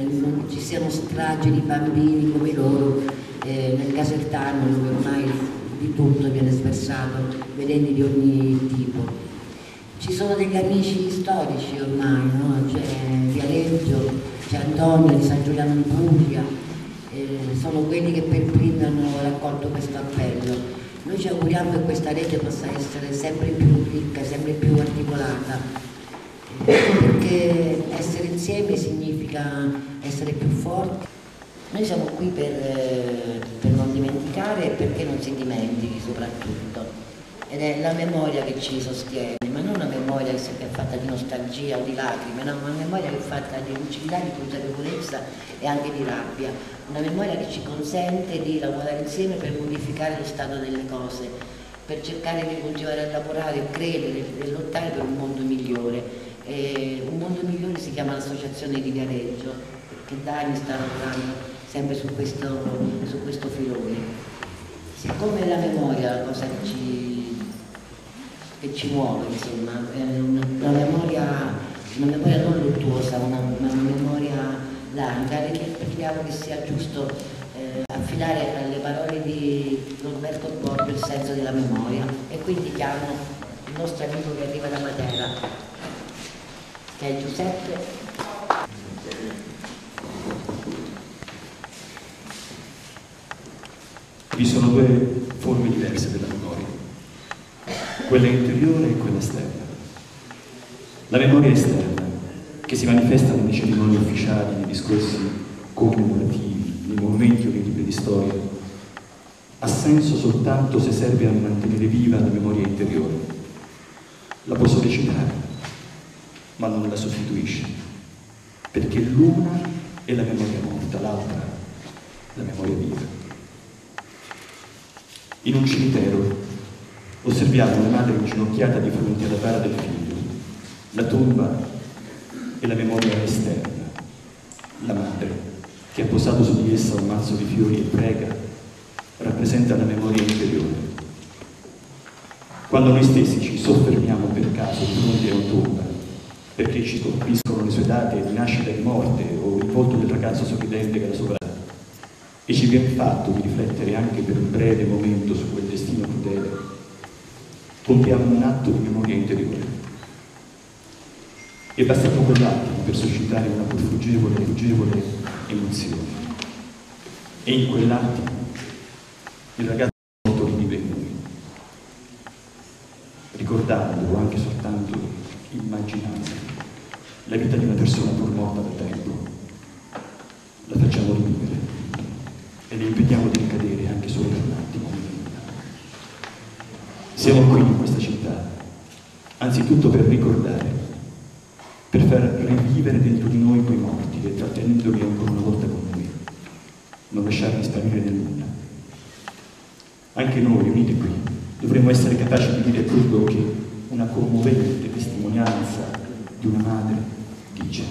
non ci siano stragi di bambini come loro nel Casertano, dove ormai di tutto viene sversato, veleni di ogni tipo. Ci sono degli amici storici ormai, no? C'è Viareggio, c'è Antonio di San Giuliano in Puglia, sono quelli che per primi hanno raccolto questo appello. Noi ci auguriamo che questa rete possa essere sempre più ricca, sempre più articolata, perché essere insieme significa essere più forti. Noi siamo qui per non dimenticare e perché non si dimentichi soprattutto. Ed è la memoria che ci sostiene, ma non una memoria che è fatta di nostalgia o di lacrime, no? Una memoria che è fatta di lucidità, di consapevolezza e anche di rabbia. Una memoria che ci consente di lavorare insieme per modificare lo stato delle cose, per cercare di continuare a lavorare, credere e lottare per un mondo migliore. E un mondo migliore si chiama l'Associazione di Viareggio, che da anni sta lavorando sempre su questo filone. Siccome la memoria è la cosa che ci muove, insomma, una memoria non luttuosa, una memoria larga, crediamo che sia giusto affidare alle parole di Roberto Bobbio il senso della memoria, e quindi chiamo il nostro amico che arriva da Matera, che è Giuseppe. Vi sono due forme diverse della memoria, quella interiore e quella esterna. La memoria esterna, che si manifesta nelle cerimonie ufficiali, nei discorsi commemorativi, nei momenti o nei libri di storia, ha senso soltanto se serve a mantenere viva la memoria interiore. La può sollecitare, ma non la sostituisce, perché l'una è la memoria morta, l'altra la memoria viva. In un cimitero osserviamo una madre inginocchiata di fronte alla bara del figlio. La tomba è la memoria esterna. La madre, che ha posato su di essa un mazzo di fiori e prega, rappresenta la memoria interiore. Quando noi stessi ci soffermiamo per caso di fronte a una tomba, perché ci colpiscono le sue date di nascita e morte o il volto del ragazzo sorridente che la sovrà, e ci viene fatto di riflettere anche per un breve momento su quel destino crudele, compiamo un atto di memoria interiore. È bastato quell'attimo per suscitare una pur fuggevole emozione. E in quell'attimo il ragazzo morto rivive in noi. Ricordando o anche soltanto immaginando la vita di una persona pur morta da tempo, la facciamo rivivere e le impediamo di ricadere anche solo per un attimo. Siamo qui in questa città, anzitutto per ricordare, per far rivivere dentro di noi quei morti e trattenendoli ancora una volta con noi, non lasciarli sparire nel nulla. Anche noi, uniti qui, dovremmo essere capaci di dire quello che una commovente testimonianza di una madre dice.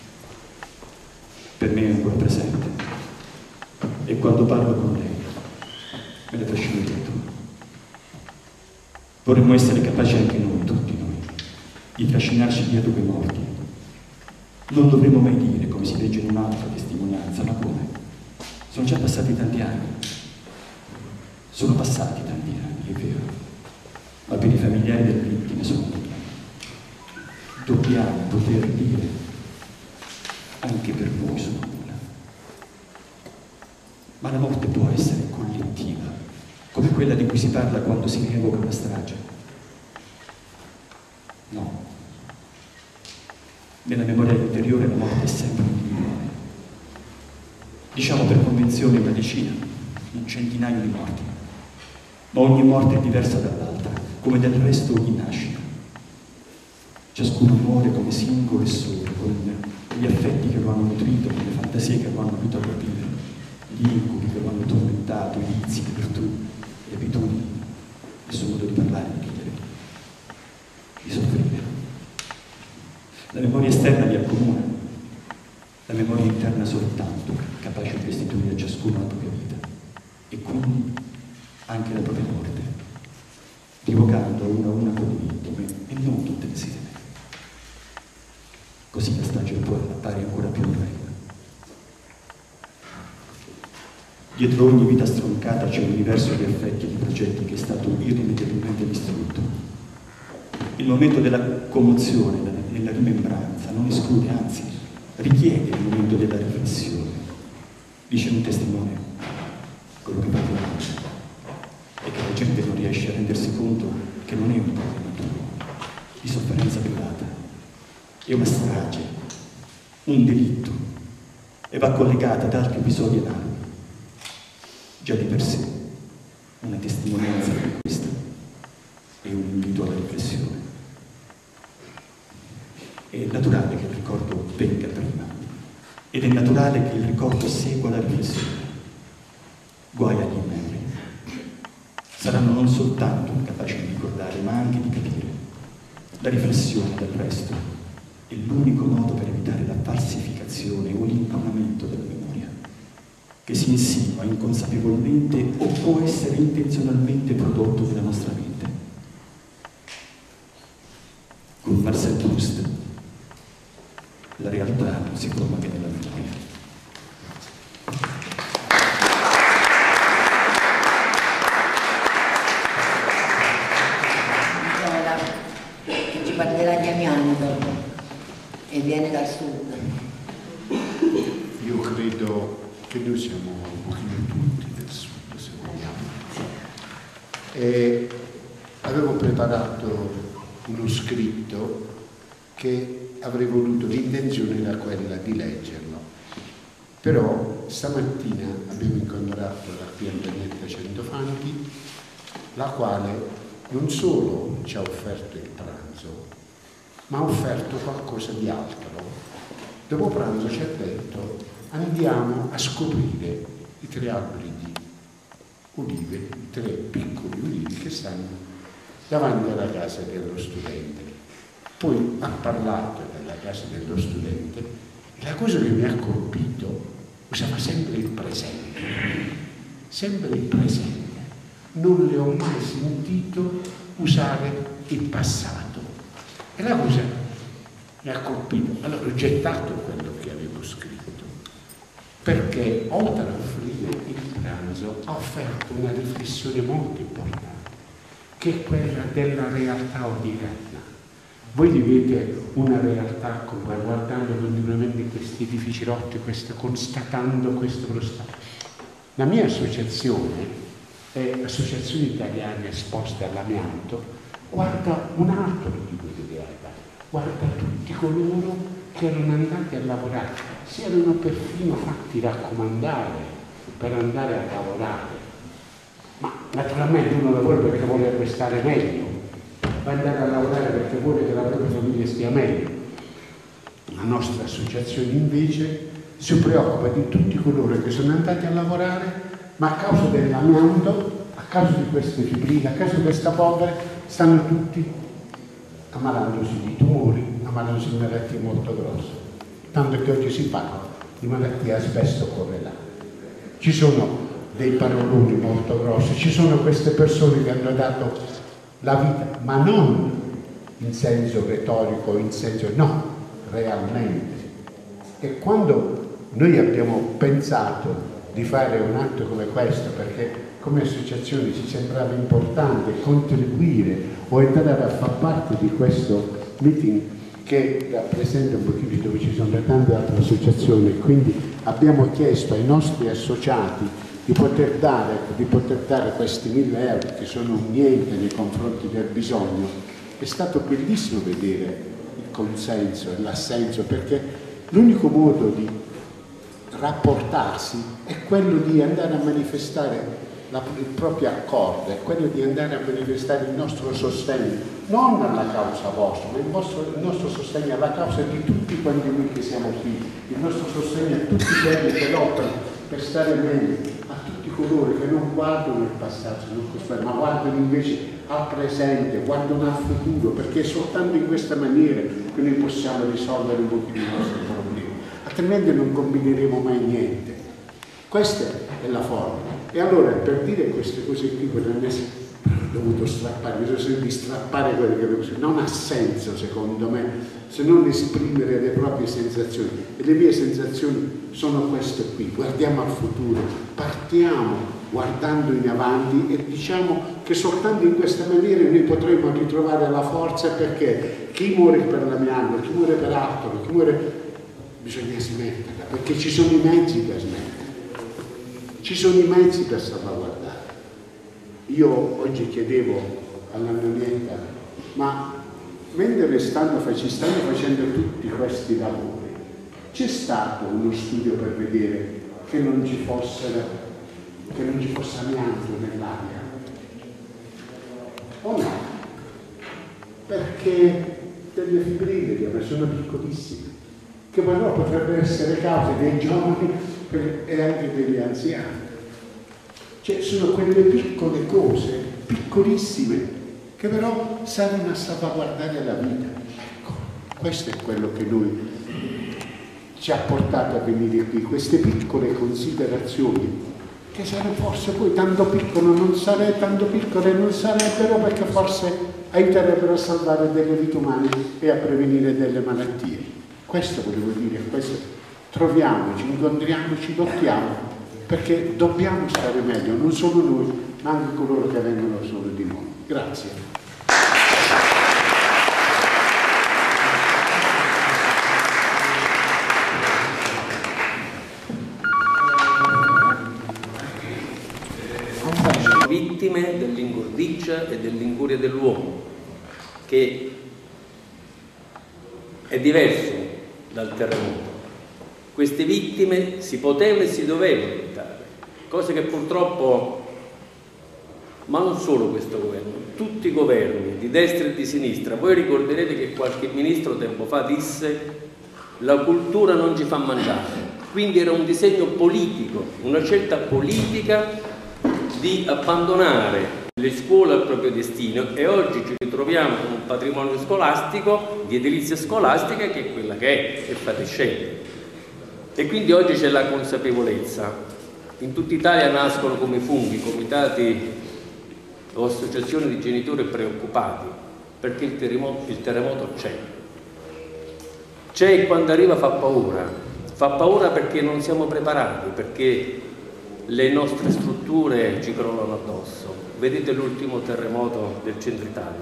Per me è ancora presente. E quando parlo con lei, me la trascino dietro. Vorremmo essere capaci anche noi, tutti noi, di trascinarci dietro quei morti. Non dovremmo mai dire, come si legge in un'altra testimonianza, ma come? Sono già passati tanti anni. Sono passati tanti anni, è vero. Ma per i familiari delle vittime sono tanti anni. Dobbiamo poter dire, anche per noi sono nulla. Ma la morte può essere collettiva, come quella di cui si parla quando si rievoca una strage. No. Nella memoria interiore la morte è sempre individuale. Diciamo per convenzione una decina, un centinaio di morti. Ma ogni morte è diversa dall'altra, come del resto ogni nascita. Ciascuno muore come singolo e solo, con gli affetti che lo hanno nutrito, con le fantasie che lo hanno aiutato a vivere, gli incubi che lo hanno tormentato, i vizi, le virtù, le abitudini, il suo modo di parlare, di vivere, di soffrire. La memoria esterna li accomuna, la memoria interna soltanto capace di restituire a ciascuno la propria vita e quindi anche la propria morte, rievocando una a una quelle vittime e non tutte insieme. Così la strage appare ancora più orrenda. Dietro ogni vita stroncata c'è un universo di affetti e di progetti che è stato irrimediabilmente distrutto. Il momento della commozione e della rimembranza non esclude, anzi, richiede il momento della riflessione. Dice un testimone, quello che parla è che la gente non riesce a rendersi conto che non è un problema tuo, di sofferenza privata, è una strage, un delitto, e va collegata ad altri episodi analoghi. Già di per sé una testimonianza come questa è un invito alla riflessione. È naturale che il ricordo venga prima ed è naturale che il ricordo segua la riflessione. Guai agli immemori. Saranno non soltanto incapaci di ricordare, ma anche di capire. La riflessione, del resto, è l'unico modo per evitare la falsificazione o l'impannamento della memoria, che si insinua inconsapevolmente o può essere intenzionalmente prodotto nella nostra mente. Con Marcel Proust, la realtà non si forma che nella memoria. Che ci parlerà di amianto e viene dal sud. Io credo che noi siamo un pochino tutti del sud, se vogliamo. E avevo preparato uno scritto che avrei voluto, l'intenzione era quella di leggerlo. Però stamattina abbiamo incontrato la qui Antonietta Centofanti, la quale non solo ci ha offerto il pranzo, ma ha offerto qualcosa di altro. Dopo pranzo ci ha detto: andiamo a scoprire i 3 alberi di olive, i 3 piccoli ulivi che stanno davanti alla casa dello studente. Poi ha parlato della casa dello studente e la cosa che mi ha colpito, usava sempre il presente, sempre il presente. Non le ho mai sentito usare il passato. E la cosa mi ha colpito. Allora ho gettato quello che avevo scritto, perché oltre a offrire il pranzo ha offerto una riflessione molto importante, che è quella della realtà odierna. Voi vivete una realtà guardando continuamente questi edifici rotti, constatando questo lo stato. La mia associazione è Associazione Italiana Esposte all'Amianto, guarda un altro tipo di realtà, guarda tutti coloro che erano andati a lavorare, si erano perfino fatti raccomandare per andare a lavorare, ma naturalmente uno lavora perché vuole stare meglio, va andare a lavorare perché vuole che la propria famiglia stia meglio. La nostra associazione invece si preoccupa di tutti coloro che sono andati a lavorare, ma a causa dell'amianto, a causa di queste fibrille, a causa di questa polvere, stanno tutti ammalandosi di tumori, ammalandosi di malattie molto grosse. Tanto che oggi si parla di malattie asbesto correlate. Ci sono dei paroloni molto grossi, ci sono queste persone che hanno dato la vita, ma non in senso retorico, in senso no, realmente. E quando noi abbiamo pensato di fare un atto come questo, perché come associazione ci sembrava importante contribuire o entrare a far parte di questo meeting che rappresenta un pochino dove ci sono tante altre associazioni, quindi abbiamo chiesto ai nostri associati di poter dare questi 1.000 euro che sono un niente nei confronti del bisogno. È stato bellissimo vedere il consenso e l'assenso, perché l'unico modo di rapportarsi è quello di andare a manifestare il proprio accordo, è quello di andare a manifestare il nostro sostegno, non alla causa vostra, ma il nostro sostegno alla causa di tutti quanti noi che siamo qui, il nostro sostegno a tutti quelli che lottano per stare meglio, a tutti coloro che non guardano il passato, ma guardano invece al presente, guardano al futuro, perché è soltanto in questa maniera che noi possiamo risolvere un pochino i nostri problemi, altrimenti non combineremo mai niente. Questa è la forma. E allora, per dire queste cose qui, per ho dovuto strappare, mi sono di strappare quello che non ha senso secondo me se non esprimere le proprie sensazioni, e le mie sensazioni sono queste qui. Guardiamo al futuro, partiamo guardando in avanti e diciamo che soltanto in questa maniera noi potremo ritrovare la forza, perché chi muore per l'amianto, chi muore per altro, chi muore, bisogna smetterla, perché ci sono i mezzi per smettere, ci sono i mezzi per salvaguardare. Io oggi chiedevo all'Antonietta, ma mentre ci stanno facendo tutti questi lavori, c'è stato uno studio per vedere che non ci fosse amianto nell'aria? O no? Perché delle fibrille sono piccolissime, che però potrebbero essere cause dei giovani e anche degli anziani. Cioè sono quelle piccole cose, piccolissime, che però servono a salvaguardare la vita. Ecco, questo è quello che noi ci ha portato a venire qui, queste piccole considerazioni, che forse poi tanto piccole non sarebbero, perché forse aiuterebbero a salvare delle vite umane e a prevenire delle malattie. Questo volevo dire, troviamoci, incontriamoci, lottiamo, perché dobbiamo stare meglio, non solo noi, ma anche coloro che vengono solo di noi. Grazie. Vittime dell'ingordigia e dell'incuria dell'uomo, che è diverso dal terremoto. Queste vittime si potevano e si dovevano evitare, cose che purtroppo, ma non solo questo governo, tutti i governi di destra e di sinistra. Voi ricorderete che qualche ministro tempo fa disse: la cultura non ci fa mangiare. Quindi era un disegno politico, una scelta politica di abbandonare le scuole al proprio destino, e oggi ci ritroviamo con un patrimonio scolastico, di edilizia scolastica, che è quella che è, e fate scelte. E quindi oggi c'è la consapevolezza. In tutta Italia nascono come funghi comitati o associazioni di genitori preoccupati, perché il terremoto c'è. C'è, e quando arriva fa paura perché non siamo preparati, perché le nostre strutture ci crollano addosso. Vedete l'ultimo terremoto del centro Italia.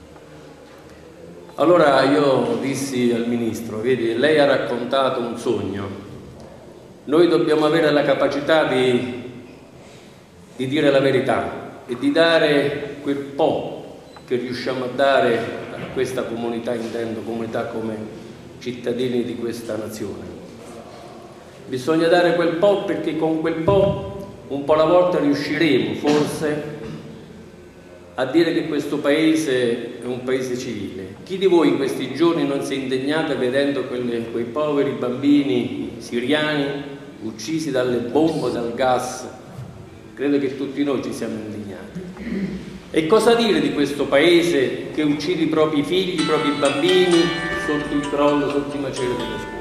Allora io dissi al ministro: vedi, lei ha raccontato un sogno, noi dobbiamo avere la capacità di dire la verità e di dare quel po' che riusciamo a dare a questa comunità, intendo comunità come cittadini di questa nazione. Bisogna dare quel po', perché con quel po' un po' alla volta riusciremo forse a dire che questo paese è un paese civile. Chi di voi in questi giorni non si è indegnato vedendo quei poveri bambini siriani uccisi dalle bombe, dal gas? Credo che tutti noi ci siamo indignati. E cosa dire di questo paese che uccide i propri figli, i propri bambini sotto il crollo, sotto i macelli delle scuole?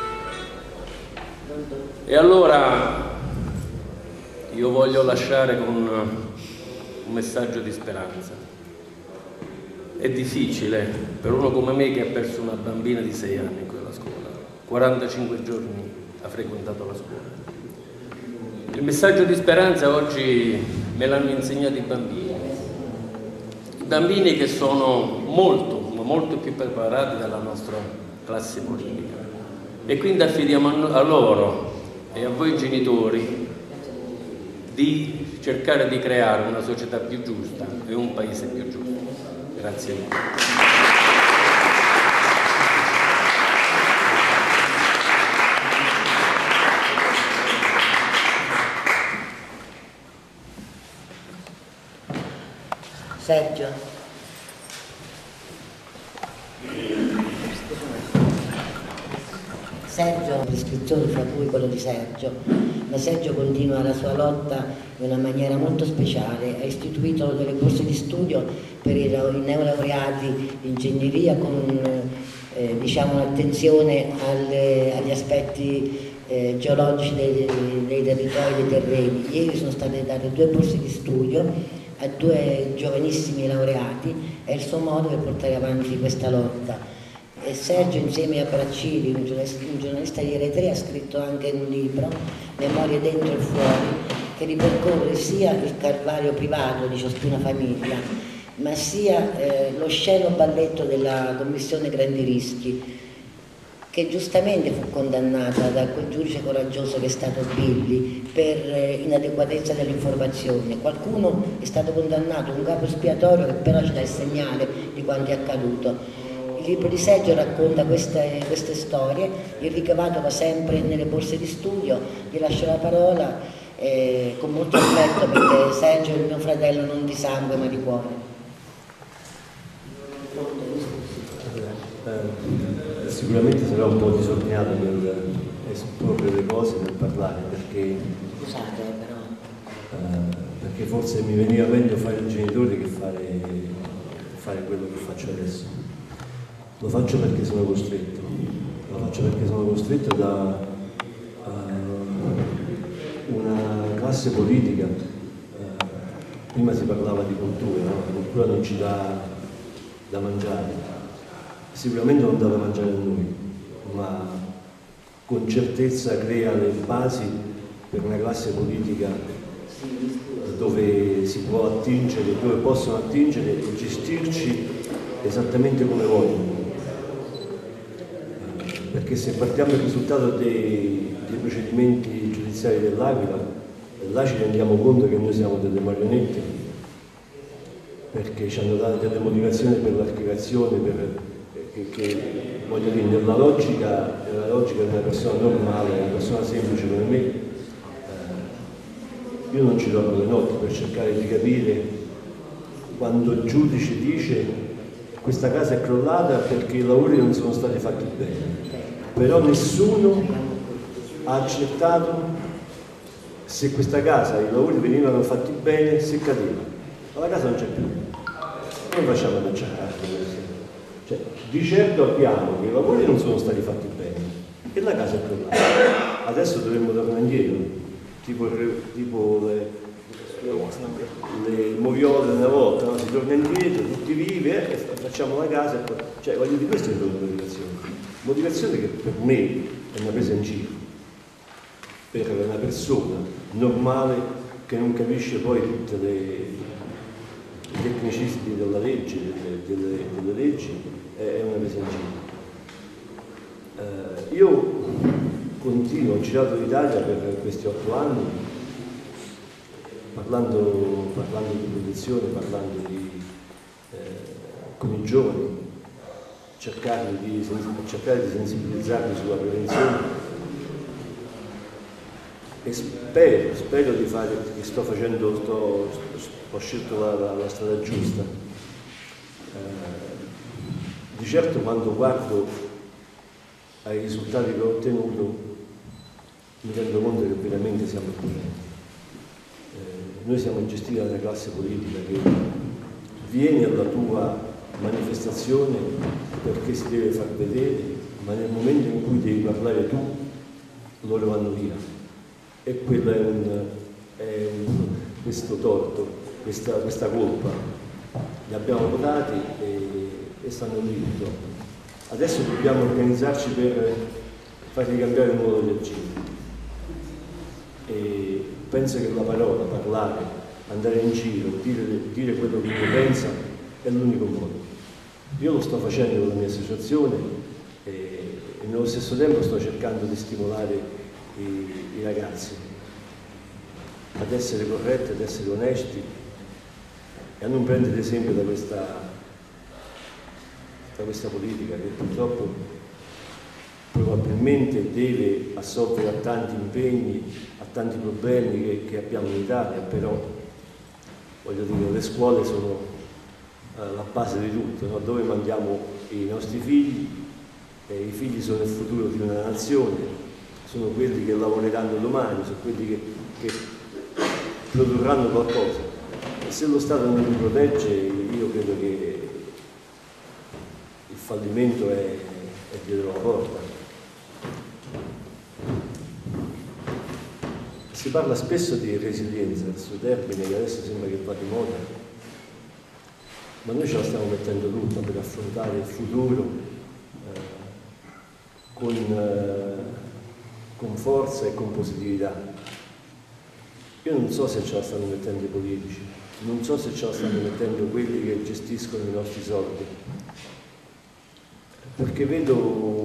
E allora io voglio lasciare con un messaggio di speranza. È difficile per uno come me, che ha perso una bambina di 6 anni in quella scuola, 45 giorni ha frequentato la scuola. Il messaggio di speranza oggi me l'hanno insegnato i bambini che sono molto più preparati dalla nostra classe politica, e quindi affidiamo a loro e a voi genitori di cercare di creare una società più giusta e un paese più giusto. Grazie mille. Sergio. Sergio, l'iscrizione fra cui quello di Sergio, ma Sergio continua la sua lotta in una maniera molto speciale. Ha istituito delle borse di studio per i neolaureati di ingegneria con diciamo, un'attenzione agli aspetti geologici dei territori, dei terreni. Ieri sono state date 2 borse di studio a 2 giovanissimi laureati, è il suo modo per portare avanti questa lotta. E Sergio, insieme a Braccini, un giornalista di Eritrea, ha scritto anche un libro, Memorie dentro e fuori, che ripercorre sia il calvario privato di ciascuna famiglia, ma sia lo sceno balletto della commissione Grandi Rischi, che giustamente fu condannata da quel giudice coraggioso che è stato Billy per inadeguatezza dell'informazione. Qualcuno è stato condannato, un capo espiatorio che però ci dà il segnale di quanto è accaduto. Il libro di Sergio racconta queste storie, il ricavato va sempre nelle borse di studio, gli lascio la parola con molto affetto, perché Sergio è il mio fratello non di sangue ma di cuore. Sicuramente sarà un po' disordinato nel esporre le cose, nel parlare, perché, Scusate, però perché forse mi veniva meglio fare il genitore che fare quello che faccio adesso. Lo faccio perché sono costretto, da una classe politica. Prima si parlava di cultura, no? La cultura non ci dà da mangiare. Sicuramente non dà da mangiare a noi, ma con certezza crea le basi per una classe politica dove si può attingere, dove possono attingere e gestirci esattamente come vogliono. Perché se partiamo dal risultato dei procedimenti giudiziari dell'Aquila, là ci rendiamo conto che noi siamo delle marionette, perché ci hanno dato delle motivazioni per l'archiviazione, che voglio dire, nella logica di una persona normale, una persona semplice come me, io non ci dormo le notti per cercare di capire quando il giudice dice che questa casa è crollata perché i lavori non sono stati fatti bene, però nessuno ha accertato se questa casa, i lavori venivano fatti bene, se cadeva. Ma la casa non c'è più, come facciamo ad accertare questo? Cioè, di certo abbiamo che i lavori non sono stati fatti bene e la casa è crollata. Adesso dovremmo tornare indietro, tipo le moviole una volta, no? Si torna indietro, tutti vivi e facciamo la casa. Cioè, voglio dire, questa è la motivazione che per me è una presa in giro, per una persona normale che non capisce poi tutte i tecnicismi della legge, delle leggi, è una presa in giro. Io continuo, ho girato l'Italia per questi 8 anni, parlando di protezione, parlando con i giovani, cercare di sensibilizzarli sulla prevenzione, e spero di fare, che sto facendo, ho scelto la strada giusta. Di certo quando guardo ai risultati che ho ottenuto mi rendo conto che veramente siamo potenti. Noi siamo gestiti da una classe politica che viene alla tua manifestazione perché si deve far vedere, ma nel momento in cui devi parlare tu, loro vanno via. E quello è questo torto, questa colpa. Li abbiamo votati e stanno dritto. Adesso dobbiamo organizzarci per fargli cambiare il modo di agire. E penso che la parola, parlare, andare in giro, dire quello che uno pensa è l'unico modo. Io lo sto facendo con la mia associazione e nello stesso tempo sto cercando di stimolare i ragazzi ad essere corretti, ad essere onesti e a non prendere esempio da questa politica che purtroppo probabilmente deve assolvere a tanti impegni, a tanti problemi che abbiamo in Italia, però voglio dire, le scuole sono la base di tutto, no? Dove mandiamo i nostri figli, i figli sono il futuro di una nazione, sono quelli che lavoreranno domani, sono quelli che produrranno qualcosa. E se lo Stato non li protegge, io credo che il fallimento è dietro la porta. Si parla spesso di resilienza, questo termine che adesso sembra che va di moda, ma noi ce la stiamo mettendo tutta per affrontare il futuro con forza e con positività. Io non so se ce la stanno mettendo i politici, non so se ce la stanno mettendo quelli che gestiscono i nostri soldi, perché vedo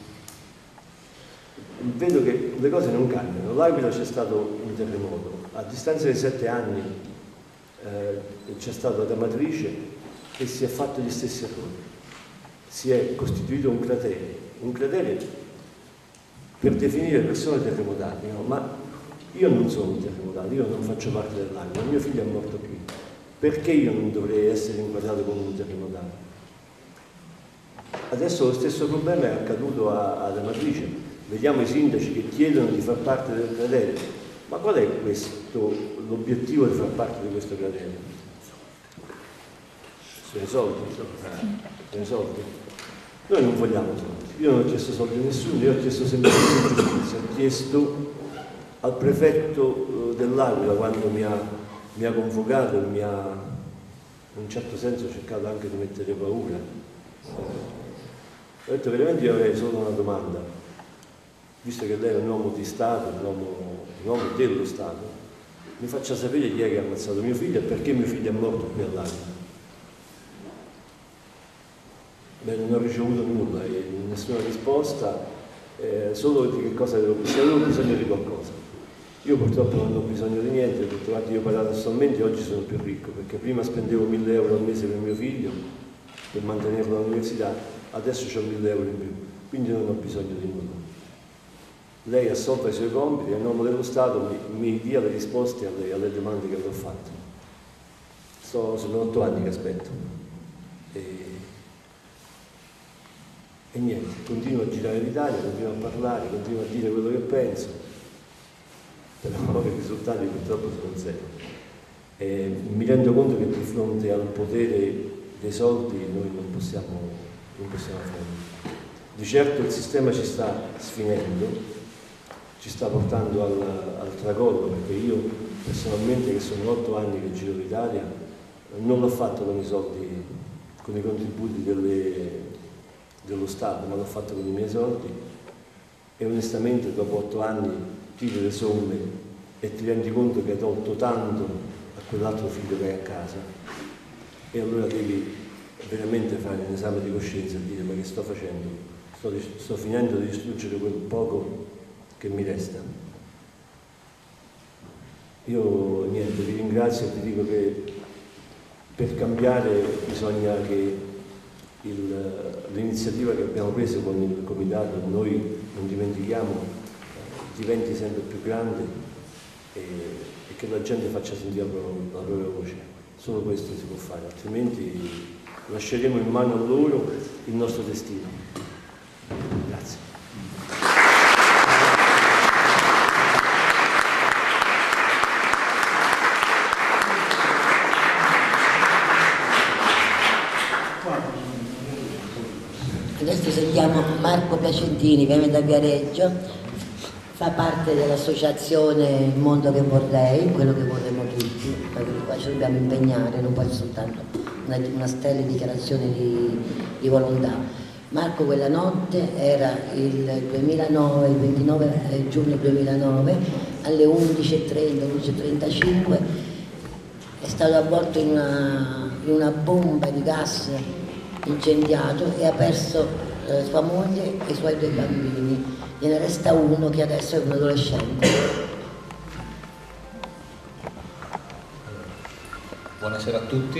che le cose non cambiano. L'Aquila c'è stato un terremoto, a distanza di 7 anni c'è stata la matrice e si è fatto gli stessi errori. Si è costituito un cratere per definire persone terremotate, no? Ma io non sono un terremotato, io non faccio parte dell'Aquila, mio figlio è morto qui. Perché io non dovrei essere inquadrato come un terremotato? Adesso lo stesso problema è accaduto ad Amatrice. Vediamo i sindaci che chiedono di far parte del cratere. Ma qual è l'obiettivo di far parte di questo cratere? Sono i soldi. Sono i soldi. Noi non vogliamo soldi. Io non ho chiesto soldi a nessuno, io ho chiesto semplicemente giustizia. Ho chiesto al prefetto dell'Aquila, quando mi ha convocato e mi ha, in un certo senso, cercato anche di mettere paura. Ho detto veramente io avrei solo una domanda, visto che lei è un uomo di Stato, un uomo dello Stato, mi faccia sapere chi è che ha ammazzato mio figlio e perché mio figlio è morto qui all'Aquila. Beh, non ho ricevuto nulla, nessuna risposta, solo di che cosa se avevo bisogno di qualcosa. Io purtroppo non ho bisogno di niente, ho detto guarda, io paradossalmente oggi sono più ricco, perché prima spendevo 1.000 euro al mese per mio figlio, per mantenerlo all'università, adesso ho 1.000 euro in più, quindi non ho bisogno di nulla. Lei assolva i suoi compiti e a nome dello Stato mi dia le risposte alle domande che le ho fatto. Sono 8 anni che aspetto. E niente, continuo a girare l'Italia, continuo a parlare, continuo a dire quello che penso, però i risultati purtroppo sono zero. Mi rendo conto che di fronte al potere dei soldi noi non possiamo fare. Di certo il sistema ci sta sfinendo, ci sta portando al tracollo, perché io personalmente, che sono 8 anni che giro l'Italia, non l'ho fatto con i soldi, con i contributi dello Stato, ma l'ho fatto con i miei soldi e onestamente dopo 8 anni tiri le somme e ti rendi conto che hai tolto tanto a quell'altro figlio che hai a casa e allora devi veramente fare un esame di coscienza e dire ma che sto facendo? Sto finendo di distruggere quel poco che mi resta. Io niente, vi ringrazio e ti dico che per cambiare bisogna che l'iniziativa che abbiamo preso con il comitato, noi non dimentichiamo, diventi sempre più grande e che la gente faccia sentire la propria voce. Solo questo si può fare, altrimenti lasceremo in mano a loro il nostro destino. Grazie. Adesso sentiamo Marco Piacentini, viene da Viareggio, fa parte dell'associazione Mondo che vorrei, quello che vorremmo tutti, perché qua ci dobbiamo impegnare, non può essere soltanto una stella di dichiarazione di volontà. Marco quella notte era il 2009, il 29 giugno 2009, alle 11:30, 11:35, è stato avvolto in una bomba di gas incendiato e ha perso sua moglie e i suoi 2 bambini. Gliene resta uno che adesso è un adolescente. Buonasera a tutti,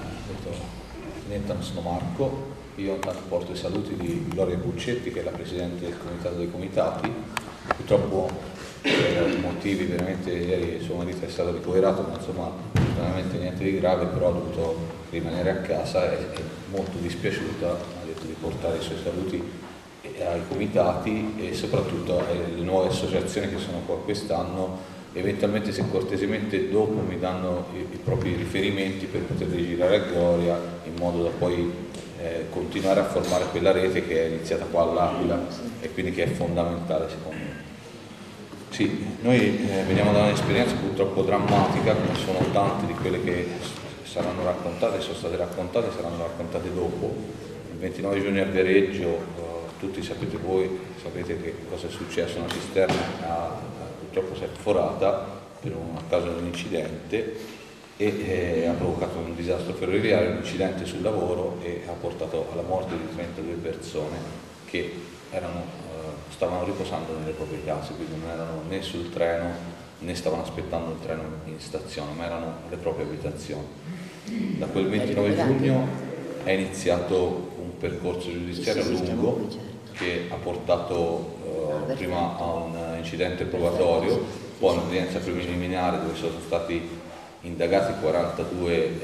sono Marco, io intanto porto i saluti di Gloria Buccetti che è la Presidente del Comitato dei Comitati. Purtroppo per motivi veramente ieri suo marito è stato ricoverato, ma insomma veramente niente di grave, però ha dovuto rimanere a casa e è molto dispiaciuta, ha detto di portare i suoi saluti ai comitati e soprattutto alle nuove associazioni che sono qua quest'anno. Eventualmente se cortesemente dopo mi danno i propri riferimenti per poterli girare a Gloria in modo da poi continuare a formare quella rete che è iniziata qua all'Aquila e quindi che è fondamentale secondo me. Sì, noi veniamo da un'esperienza purtroppo drammatica, come sono tante di quelle che saranno raccontate, sono state raccontate e saranno raccontate dopo. Il 29 giugno a Viareggio, tutti sapete che cosa è successo, una cisterna purtroppo si è forata a causa di un incidente e ha provocato un disastro ferroviario, un incidente sul lavoro e ha portato alla morte di 32 persone che stavano riposando nelle proprie case, quindi non erano né sul treno né stavano aspettando il treno in stazione, ma erano le proprie abitazioni. Da quel 29 giugno è iniziato un percorso giudiziario lungo che ha portato prima a un incidente probatorio, poi un'udienza preliminare dove sono stati indagati 42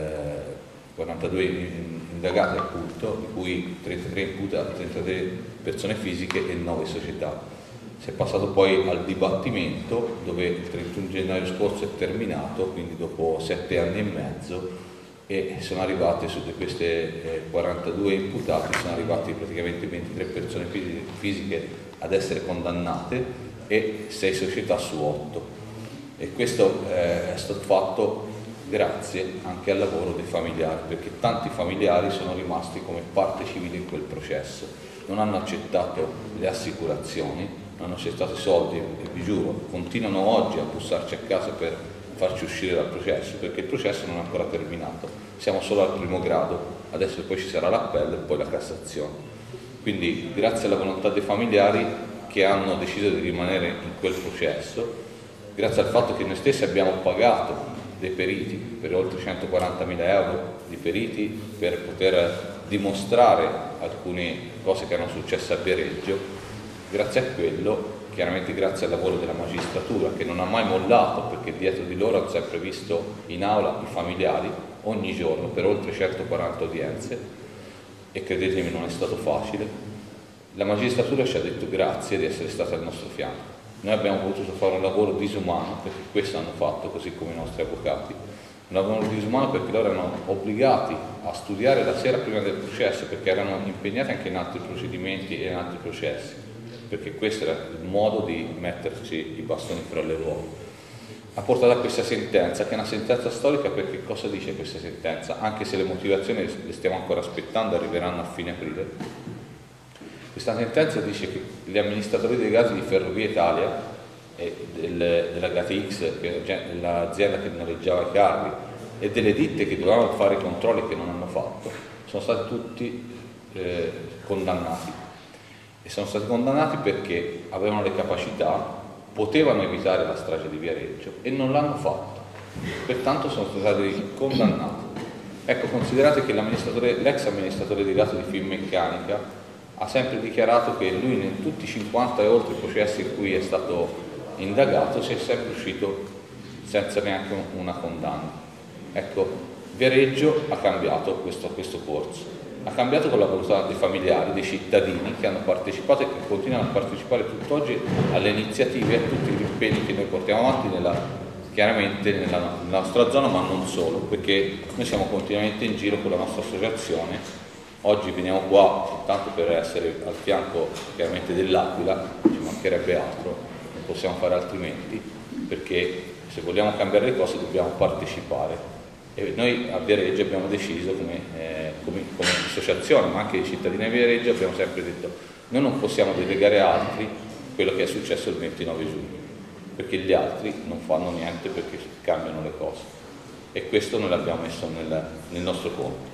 indagati appunto, di cui 33 persone fisiche e 9 società. Si è passato poi al dibattimento dove il 31 gennaio scorso è terminato, quindi dopo 7 anni e mezzo, e sono arrivate su queste 42 imputati, sono arrivati praticamente 23 persone fisiche ad essere condannate e 6 società su 8. E questo è stato fatto grazie anche al lavoro dei familiari, perché tanti familiari sono rimasti come parte civile in quel processo, non hanno accettato le assicurazioni, non hanno accettato i soldi e vi giuro, continuano oggi a bussarci a casa per farci uscire dal processo, perché il processo non è ancora terminato, siamo solo al primo grado, adesso poi ci sarà l'appello e poi la Cassazione. Quindi grazie alla volontà dei familiari che hanno deciso di rimanere in quel processo, grazie al fatto che noi stessi abbiamo pagato dei periti per oltre 140.000 euro di periti per poter dimostrare alcune cose che erano successe a Viareggio, grazie a quello, chiaramente grazie al lavoro della magistratura che non ha mai mollato, perché dietro di loro hanno sempre visto in aula i familiari ogni giorno per oltre 140 udienze e credetemi non è stato facile, la magistratura ci ha detto grazie di essere stata al nostro fianco. Noi abbiamo potuto fare un lavoro disumano, perché questo hanno fatto, così come i nostri avvocati, un lavoro disumano perché loro erano obbligati a studiare la sera prima del processo, perché erano impegnati anche in altri procedimenti e in altri processi, perché questo era il modo di metterci i bastoni fra le ruote. Ha portato a questa sentenza, che è una sentenza storica, perché cosa dice questa sentenza? Anche se le motivazioni le stiamo ancora aspettando, arriveranno a fine aprile. Questa sentenza dice che gli amministratori delegati di Ferrovie Italia e della GATX, che è l'azienda che noleggiava i carri, e delle ditte che dovevano fare i controlli che non hanno fatto, sono stati tutti condannati. E sono stati condannati perché avevano le capacità, potevano evitare la strage di Viareggio e non l'hanno fatto. Pertanto sono stati condannati. Ecco, considerate che l'ex amministratore delegato di Finmeccanica ha sempre dichiarato che lui in tutti i 50 e oltre processi in cui è stato indagato si è sempre uscito senza neanche una condanna. Ecco, Viareggio ha cambiato questo corso, ha cambiato con la volontà dei familiari, dei cittadini che hanno partecipato e che continuano a partecipare tutt'oggi alle iniziative e a tutti gli impegni che noi portiamo avanti chiaramente nella nostra zona, ma non solo, perché noi siamo continuamente in giro con la nostra associazione. Oggi veniamo qua soltanto per essere al fianco chiaramente dell'Aquila, ci mancherebbe altro, non possiamo fare altrimenti, perché se vogliamo cambiare le cose dobbiamo partecipare. E noi a Viareggio abbiamo deciso come associazione, ma anche i cittadini di Viareggio abbiamo sempre detto noi non possiamo delegare a altri quello che è successo il 29 giugno, perché gli altri non fanno niente perché cambiano le cose. E questo noi l'abbiamo messo nel nostro conto.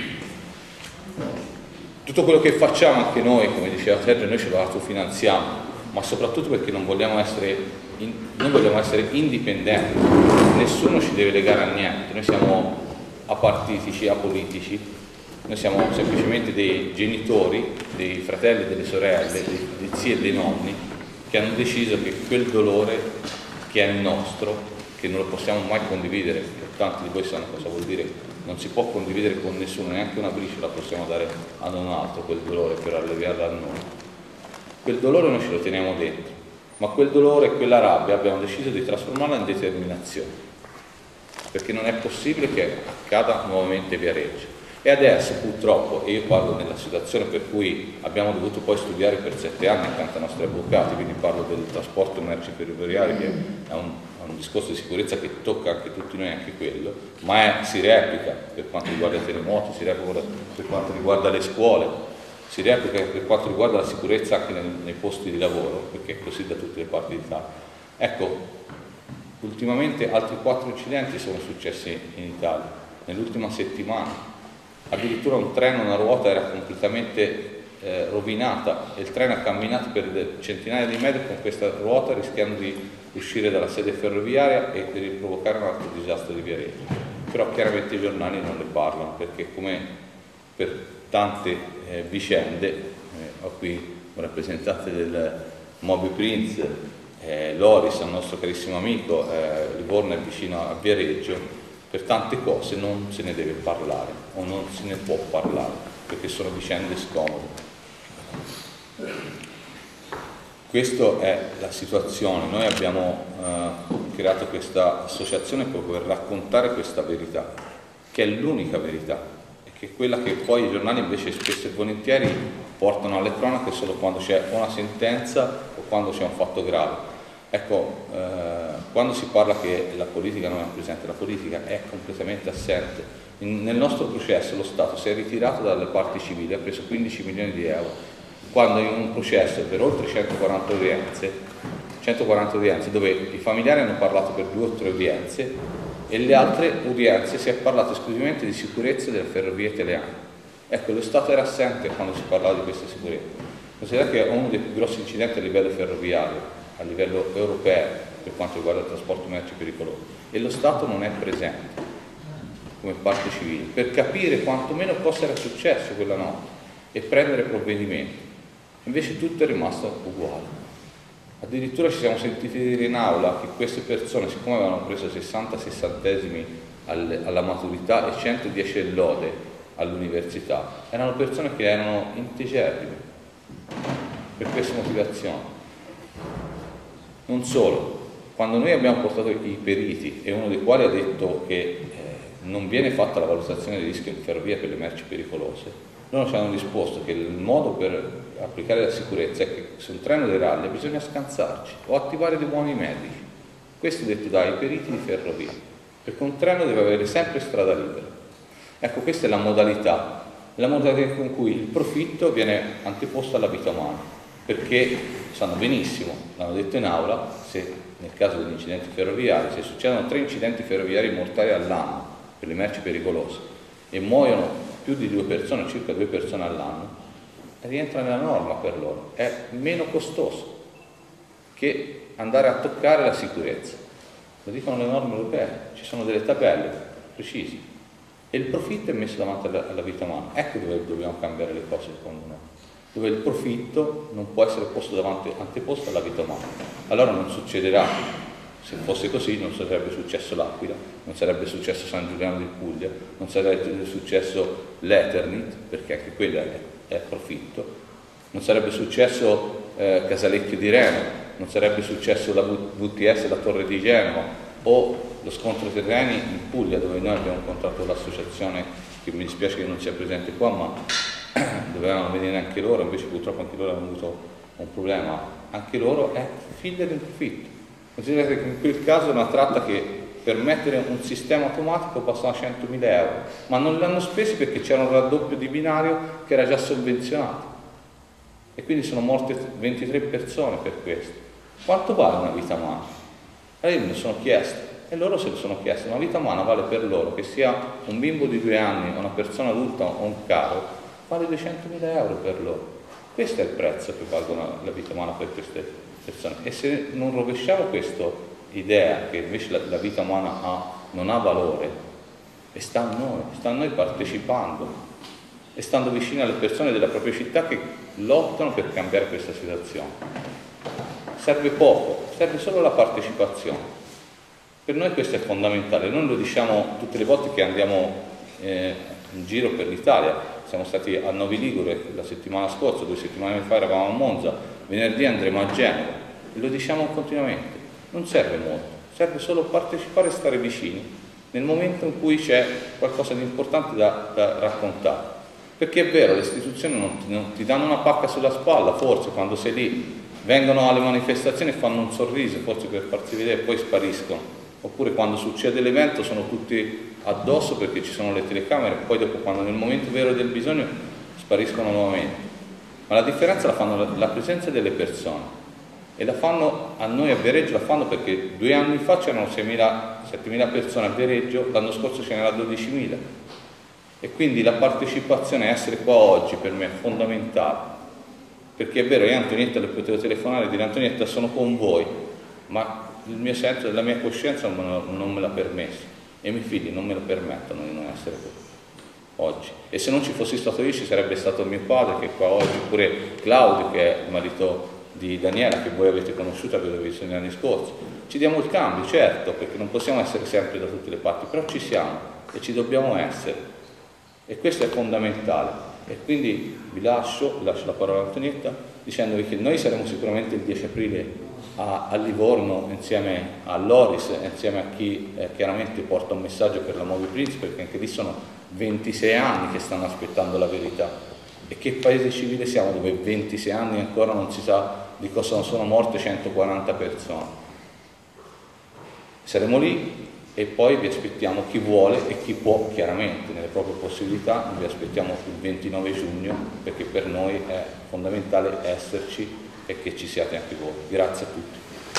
Tutto quello che facciamo anche noi, come diceva Sergio, noi ce lo autofinanziamo, ma soprattutto perché non vogliamo essere indipendenti, nessuno ci deve legare a niente, noi siamo apartitici, apolitici, noi siamo semplicemente dei genitori, dei fratelli, delle sorelle, dei zii e dei nonni che hanno deciso che quel dolore che è il nostro, che non lo possiamo mai condividere, perché tanti di voi sanno cosa vuol dire, non si può condividere con nessuno, neanche una briciola possiamo dare ad un altro quel dolore per alleviarlo a noi. Quel dolore noi ce lo teniamo dentro, ma quel dolore e quella rabbia abbiamo deciso di trasformarla in determinazione, perché non è possibile che accada nuovamente Viareggio. E adesso purtroppo, e io parlo nella situazione per cui abbiamo dovuto poi studiare per 7 anni accanto ai nostri avvocati, quindi parlo del trasporto merci ferroviario, che è un discorso di sicurezza che tocca anche tutti noi, anche quello, ma si replica per quanto riguarda i terremoti, si replica per quanto riguarda le scuole, si replica per quanto riguarda la sicurezza anche nei posti di lavoro, perché è così da tutte le parti d'Italia. Ecco, ultimamente altri 4 incidenti sono successi in Italia, nell'ultima settimana. Addirittura un treno, una ruota era completamente rovinata e il treno ha camminato per centinaia di metri con questa ruota rischiando di uscire dalla sede ferroviaria e di provocare un altro disastro di Viareggio. Però chiaramente i giornali non ne parlano, perché come per tante vicende, ho qui un rappresentante del Moby Prince, Loris, il nostro carissimo amico, Livorno è vicino a Viareggio, per tante cose non se ne deve parlare o non se ne può parlare, perché sono vicende scomode. Questa è la situazione. Noi abbiamo creato questa associazione proprio per raccontare questa verità, che è l'unica verità, e che è quella che poi i giornali invece spesso e volentieri portano alle cronache solo quando c'è una sentenza o quando c'è un fatto grave. Ecco, quando si parla che la politica non è presente, la politica è completamente assente. Nel nostro processo lo Stato si è ritirato dalle parti civili, ha preso 15 milioni di euro, quando in un processo per oltre 140 udienze, dove i familiari hanno parlato per 2 o 3 udienze e le altre udienze si è parlato esclusivamente di sicurezza delle ferrovie italiane. Ecco, lo Stato era assente quando si parlava di questa sicurezza. Considerate che è uno dei più grossi incidenti a livello ferroviario, a livello europeo, per quanto riguarda il trasporto merci pericoloso, e lo Stato non è presente come parte civile per capire quantomeno cosa era successo quella notte e prendere provvedimenti. Invece tutto è rimasto uguale. Addirittura ci siamo sentiti dire in aula che queste persone, siccome avevano preso 60 sessantesimi alla maturità e 110 e lode all'università, erano persone che erano integerrime per queste motivazioni. Non solo, quando noi abbiamo portato i periti, e uno dei quali ha detto che non viene fatta la valutazione di rischio in ferrovia per le merci pericolose, loro ci hanno risposto che il modo per applicare la sicurezza è che se un treno derailla bisogna scansarci o attivare dei buoni medici. Questo è detto dai periti di ferrovia, perché un treno deve avere sempre strada libera. Ecco, questa è la modalità con cui il profitto viene anteposto alla vita umana, perché sanno benissimo, l'hanno detto in aula, se nel caso degli incidenti ferroviari, se succedono 3 incidenti ferroviari mortali all'anno per le merci pericolose e muoiono più di 2 persone, circa 2 persone all'anno, rientra nella norma per loro, è meno costoso che andare a toccare la sicurezza. Lo dicono le norme europee, ci sono delle tabelle precise e il profitto è messo davanti alla vita umana. Ecco dove dobbiamo cambiare le cose secondo me, dove il profitto non può essere posto anteposto alla vita umana. Allora non succederà, se fosse così non sarebbe successo l'Aquila, non sarebbe successo San Giuliano di Puglia, non sarebbe successo l'Eternit, perché anche quella è profitto, non sarebbe successo Casalecchio di Reno, non sarebbe successo la VTS, la Torre di Genova, o lo scontro terreni in Puglia, dove noi abbiamo incontrato l'associazione, che mi dispiace che non sia presente qua, ma dovevano venire anche loro, invece purtroppo anche loro hanno avuto un problema. Anche loro è figlia del profitto. Considerate che in quel caso è una tratta che per mettere un sistema automatico passava 100.000 euro, ma non l'hanno spesi perché c'era un raddoppio di binario che era già sovvenzionato e quindi sono morte 23 persone per questo. Quanto vale una vita umana? Allora io me lo sono chiesto e loro se lo sono chiesto. Una vita umana vale per loro, che sia un bimbo di 2 anni, una persona adulta o un caro, vale 200.000 euro per loro. Questo è il prezzo che valgono la vita umana per queste persone. E se non rovesciamo questa idea che invece la vita umana non ha valore, e sta a noi partecipando e stando vicini alle persone della propria città che lottano per cambiare questa situazione. Serve poco, serve solo la partecipazione. Per noi questo è fondamentale, noi lo diciamo tutte le volte che andiamo in giro per l'Italia. Siamo stati a Novi Ligure la settimana scorsa, 2 settimane fa eravamo a Monza, venerdì andremo a Genova e lo diciamo continuamente. Non serve molto, serve solo partecipare e stare vicini nel momento in cui c'è qualcosa di importante da raccontare. Perché è vero, le istituzioni non ti danno una pacca sulla spalla, forse quando sei lì, vengono alle manifestazioni e fanno un sorriso, forse per farsi vedere, e poi spariscono. Oppure quando succede l'evento sono tutti addosso perché ci sono le telecamere, e poi dopo, quando nel momento vero del bisogno, spariscono nuovamente. Ma la differenza la fanno la presenza delle persone, e la fanno a noi a Viareggio, la fanno perché 2 anni fa c'erano 6.000-7.000 persone a Viareggio, l'anno scorso ce n'era 12.000, e quindi la partecipazione, essere qua oggi per me è fondamentale, perché è vero, io Antonietta le potevo telefonare e dire: Antonietta, sono con voi, ma il mio senso della mia coscienza non me l'ha permesso, e i miei figli non me lo permettono di non essere qua oggi. E se non ci fossi stato io, ci sarebbe stato mio padre che è qua oggi, oppure Claudio, che è il marito di Daniela, che voi avete conosciuto, avete visto negli anni scorsi. Ci diamo il cambio, certo, perché non possiamo essere sempre da tutte le parti, però ci siamo e ci dobbiamo essere, e questo è fondamentale. E quindi vi lascio la parola a Antonietta, dicendovi che noi saremo sicuramente il 10 aprile a Livorno insieme a Loris, insieme a chi chiaramente porta un messaggio per la Moby Prince, perché anche lì sono 26 anni che stanno aspettando la verità. E che paese civile siamo dove 26 anni ancora non si sa di cosa sono morte 140 persone? Saremo lì, e poi vi aspettiamo, chi vuole e chi può, chiaramente nelle proprie possibilità, vi aspettiamo il 29 giugno, perché per noi è fondamentale esserci e che ci siate anche voi. Grazie a tutti.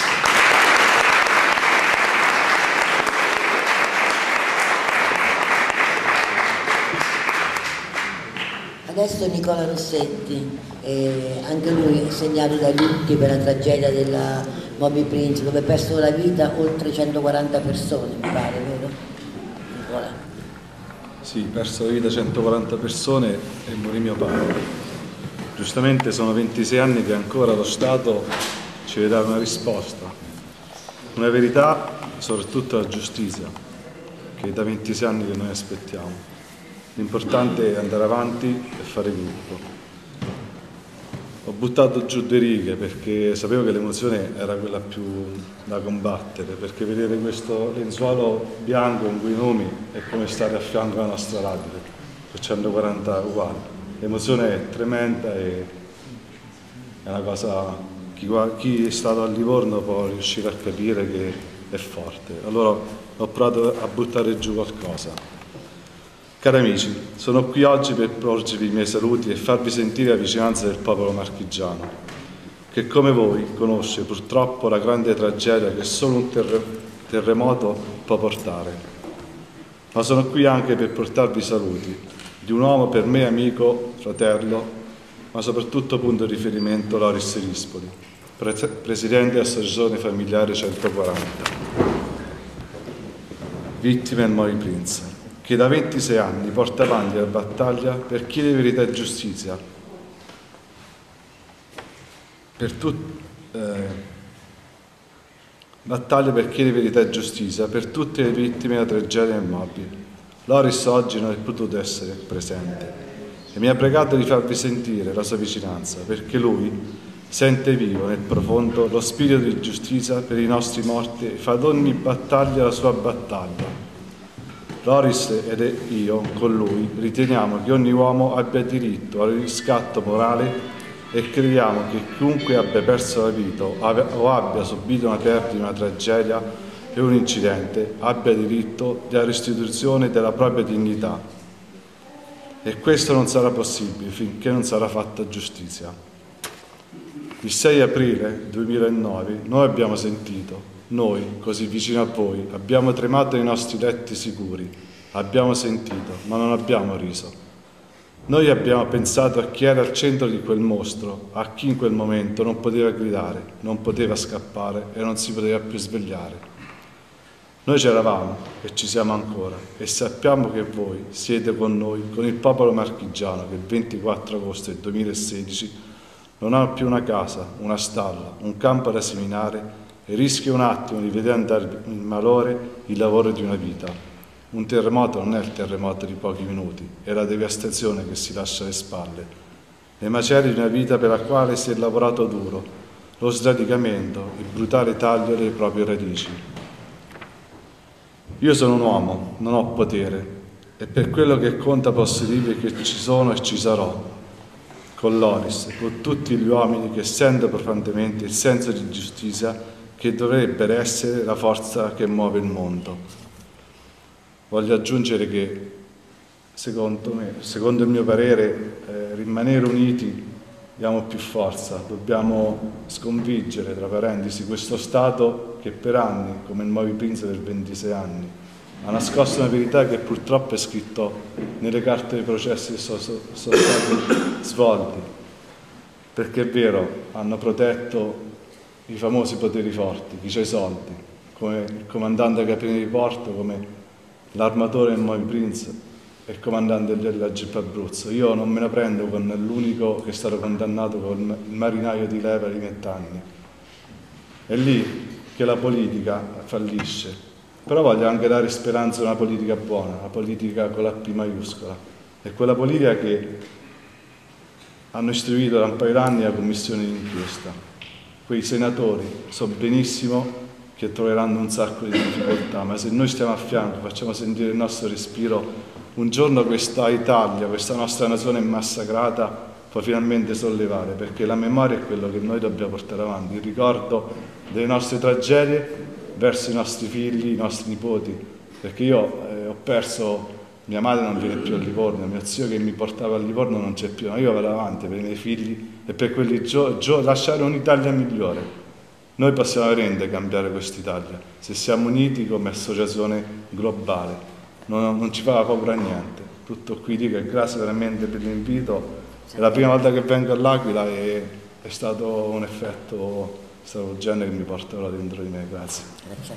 Adesso Nicola Rossetti, anche lui segnato dai lutti per la tragedia della Moby Prince, dove persero la vita oltre 140 persone, mi pare, vero? Nicola? Sì, perso la vita 140 persone e morì mio padre. Giustamente sono 26 anni che ancora lo Stato ci deve dare una risposta, una verità, soprattutto la giustizia, che è da 26 anni che noi aspettiamo. L'importante è andare avanti e fare gruppo. Ho buttato giù le righe perché sapevo che l'emozione era quella più da combattere, perché vedere questo lenzuolo bianco con quei nomi è come stare a fianco alla nostra lapide, per 140 uguali. L'emozione è tremenda e è una cosa, chi è stato a Livorno può riuscire a capire che è forte. Allora ho provato a buttare giù qualcosa. Cari amici, sono qui oggi per porgervi i miei saluti e farvi sentire la vicinanza del popolo marchigiano, che come voi conosce purtroppo la grande tragedia che solo un terremoto può portare. Ma sono qui anche per portarvi i saluti di un uomo per me amico, fratello, ma soprattutto punto di riferimento, Loris Rispoli, presidente dell'Associazione Familiare 140, vittime del Moby Prince, che da 26 anni porta avanti la battaglia per chiedere verità e giustizia per tutte le vittime della tragedia del Moby. Loris oggi non è potuto essere presente e mi ha pregato di farvi sentire la sua vicinanza, perché lui sente vivo nel profondo lo spirito di giustizia per i nostri morti e fa ad ogni battaglia la sua battaglia. Loris ed io, con lui, riteniamo che ogni uomo abbia diritto al riscatto morale e crediamo che chiunque abbia perso la vita o abbia subito una perdita, una tragedia e un incidente abbia diritto alla restituzione della propria dignità. E questo non sarà possibile finché non sarà fatta giustizia. Il 6 aprile 2009 noi abbiamo sentito, noi, così vicino a voi, abbiamo tremato nei nostri letti sicuri, abbiamo sentito, ma non abbiamo riso. Noi abbiamo pensato a chi era al centro di quel mostro, a chi in quel momento non poteva gridare, non poteva scappare e non si poteva più svegliare. Noi c'eravamo e ci siamo ancora e sappiamo che voi siete con noi, con il popolo marchigiano che il 24 agosto del 2016 non ha più una casa, una stalla, un campo da seminare e rischia un attimo di vedere andare in malore il lavoro di una vita. Un terremoto non è il terremoto di pochi minuti, è la devastazione che si lascia alle spalle, le macerie di una vita per la quale si è lavorato duro, lo sradicamento, il brutale taglio delle proprie radici. Io sono un uomo, non ho potere, e per quello che conta posso dirvi che ci sono e ci sarò, con Loris, con tutti gli uomini che sentono profondamente il senso di giustizia che dovrebbe essere la forza che muove il mondo. Voglio aggiungere che, secondo il mio parere, rimanere uniti diamo più forza, dobbiamo sconfiggere, tra parentesi, questo Stato che per anni, come il Moby Prince per 26 anni, ha nascosto una verità che purtroppo è scritto nelle carte dei processi che sono stati svolti, perché è vero, hanno protetto i famosi poteri forti, chi c'ha i soldi, come il comandante capitano di porto, come l'armatore del Moby Prince e il comandante della GIP Abruzzo. Io non me la prendo con l'unico che è stato condannato con il marinaio di leva di 20 anni. È lì che la politica fallisce. Però voglio anche dare speranza a una politica buona, una politica con la P maiuscola. È quella politica che hanno istruito da un paio d'anni la commissione d'inchiesta. Quei senatori so benissimo che troveranno un sacco di difficoltà, ma se noi stiamo a fianco, facciamo sentire il nostro respiro, un giorno questa Italia, questa nostra nazione massacrata può finalmente sollevare, perché la memoria è quello che noi dobbiamo portare avanti, il ricordo delle nostre tragedie verso i nostri figli, i nostri nipoti, perché io ho perso, mia madre non viene più a Livorno, mio zio che mi portava a Livorno non c'è più, ma io vado avanti per i miei figli e per quelli lasciare un'Italia migliore. Noi possiamo veramente cambiare quest'Italia se siamo uniti come associazione globale. Non ci fa paura niente. Tutto qui, dico, e grazie veramente per l'invito. È la prima volta che vengo all'Aquila e è stato un effetto straordinario che mi porta ora dentro di me. Grazie.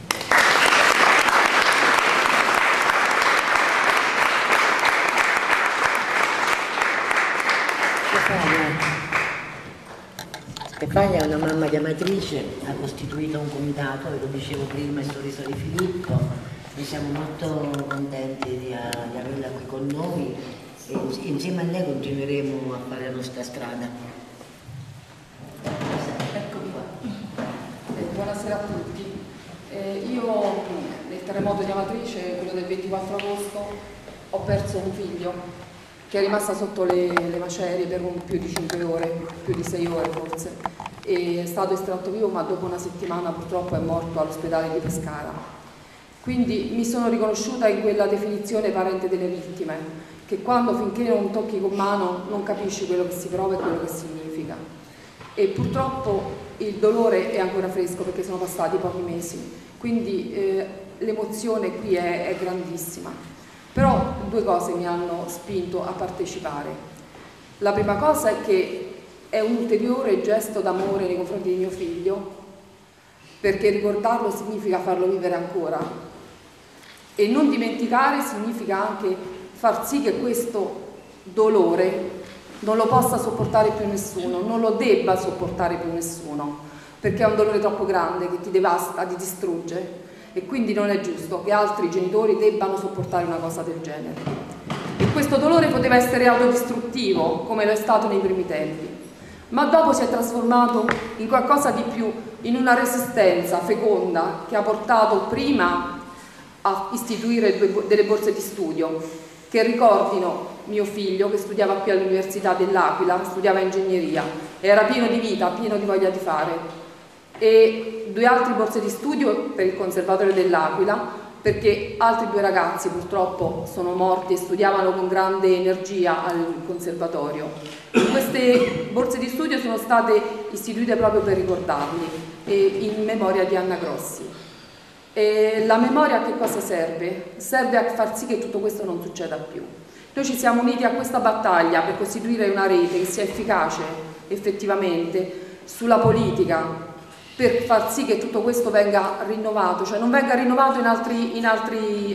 Stefania è una mamma chiamatrice, ha costituito un comitato, ve lo dicevo prima, il sorriso di Filippo. Noi siamo molto contenti di averla qui con noi e insieme a lei continueremo a fare la nostra strada. Eccomi qua. Buonasera a tutti. Io nel terremoto di Amatrice, quello del 24 agosto, ho perso un figlio che è rimasta sotto le macerie per più di 5 ore, più di 6 ore forse. È stato estratto vivo, ma dopo una settimana purtroppo è morto all'ospedale di Pescara. Quindi mi sono riconosciuta in quella definizione parente delle vittime, che quando finché non tocchi con mano non capisci quello che si prova e quello che significa. E purtroppo il dolore è ancora fresco perché sono passati pochi mesi, quindi l'emozione qui è grandissima. Però due cose mi hanno spinto a partecipare. La prima cosa è che è un ulteriore gesto d'amore nei confronti di mio figlio, perché ricordarlo significa farlo vivere ancora. E non dimenticare significa anche far sì che questo dolore non lo possa sopportare più nessuno, non lo debba sopportare più nessuno, perché è un dolore troppo grande che ti devasta, ti distrugge, e quindi non è giusto che altri genitori debbano sopportare una cosa del genere. E questo dolore poteva essere autodistruttivo, come lo è stato nei primi tempi, ma dopo si è trasformato in qualcosa di più, in una resistenza feconda che ha portato prima a istituire delle borse di studio che ricordino mio figlio che studiava qui all'Università dell'Aquila, studiava ingegneria, era pieno di vita, pieno di voglia di fare, e 2 altre borse di studio per il Conservatorio dell'Aquila, perché altri 2 ragazzi purtroppo sono morti e studiavano con grande energia al Conservatorio. Queste borse di studio sono state istituite proprio per ricordarli, in memoria di Anna Grossi. E la memoria a che cosa serve? Serve a far sì che tutto questo non succeda più. Noi ci siamo uniti a questa battaglia per costituire una rete che sia efficace effettivamente sulla politica, per far sì che tutto questo venga rinnovato, cioè non venga rinnovato in altri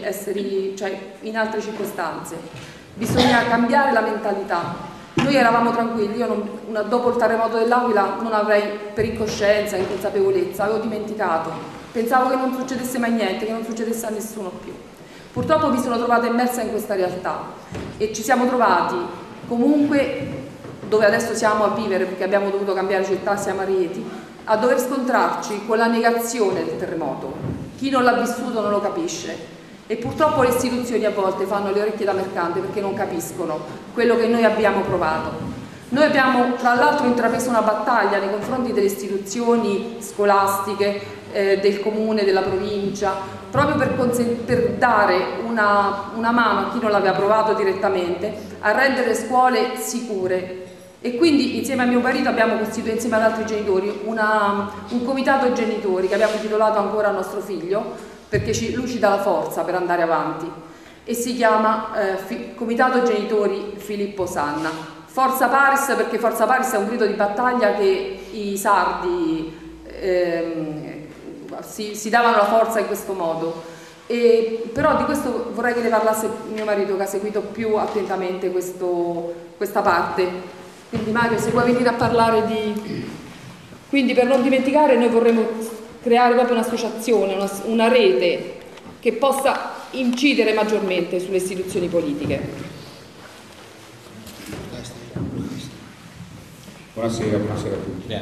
circostanze. Bisogna cambiare la mentalità. Noi eravamo tranquilli, io dopo il terremoto dell'Aquila non avrei, per incoscienza, inconsapevolezza, avevo dimenticato. Pensavo che non succedesse mai niente, che non succedesse a nessuno più. Purtroppo mi sono trovata immersa in questa realtà e ci siamo trovati comunque, dove adesso siamo a vivere perché abbiamo dovuto cambiare città, siamo a Rieti, a dover scontrarci con la negazione del terremoto. Chi non l'ha vissuto non lo capisce. e purtroppo le istituzioni a volte fanno le orecchie da mercante perché non capiscono quello che noi abbiamo provato. Noi abbiamo tra l'altro intrapreso una battaglia nei confronti delle istituzioni scolastiche, del comune, della provincia, proprio per dare una mano a chi non l'aveva provato direttamente a rendere le scuole sicure. E quindi insieme a mio marito abbiamo costituito, insieme ad altri genitori, un comitato genitori che abbiamo titolato ancora a nostro figlio, perché lui ci dà la forza per andare avanti, e si chiama Comitato Genitori Filippo Sanna. Forza Paris, perché Forza Paris è un grido di battaglia che i sardi si davano la forza in questo modo. Però di questo vorrei che ne parlasse mio marito, che ha seguito più attentamente questa parte. Quindi Mario, se vuoi venire a parlare di... Quindi per non dimenticare noi vorremmo creare proprio un'associazione, una rete che possa incidere maggiormente sulle istituzioni politiche. Buonasera a tutti.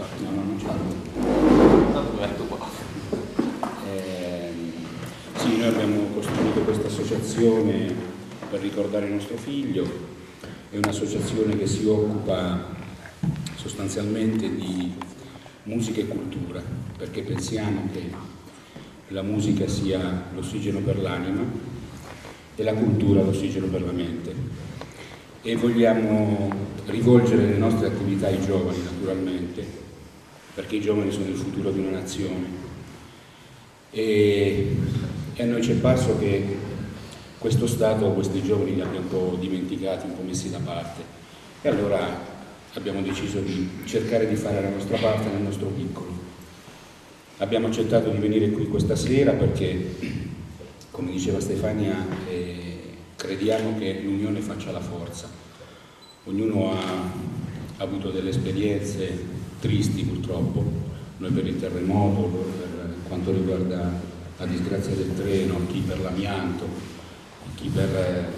Sì, noi abbiamo costruito questa associazione per ricordare il nostro figlio. È un'associazione che si occupa sostanzialmente di musica e cultura, perché pensiamo che la musica sia l'ossigeno per l'anima e la cultura l'ossigeno per la mente. E vogliamo rivolgere le nostre attività ai giovani, naturalmente, perché i giovani sono il futuro di una nazione. E a noi ci è parso che questo Stato, questi giovani li abbia un po' dimenticati, un po' messi da parte. E allora abbiamo deciso di cercare di fare la nostra parte nel nostro piccolo. Abbiamo accettato di venire qui questa sera perché, come diceva Stefania, crediamo che l'unione faccia la forza. Ognuno ha avuto delle esperienze tristi purtroppo, noi per il terremoto, per quanto riguarda la disgrazia del treno, chi per l'amianto, chi per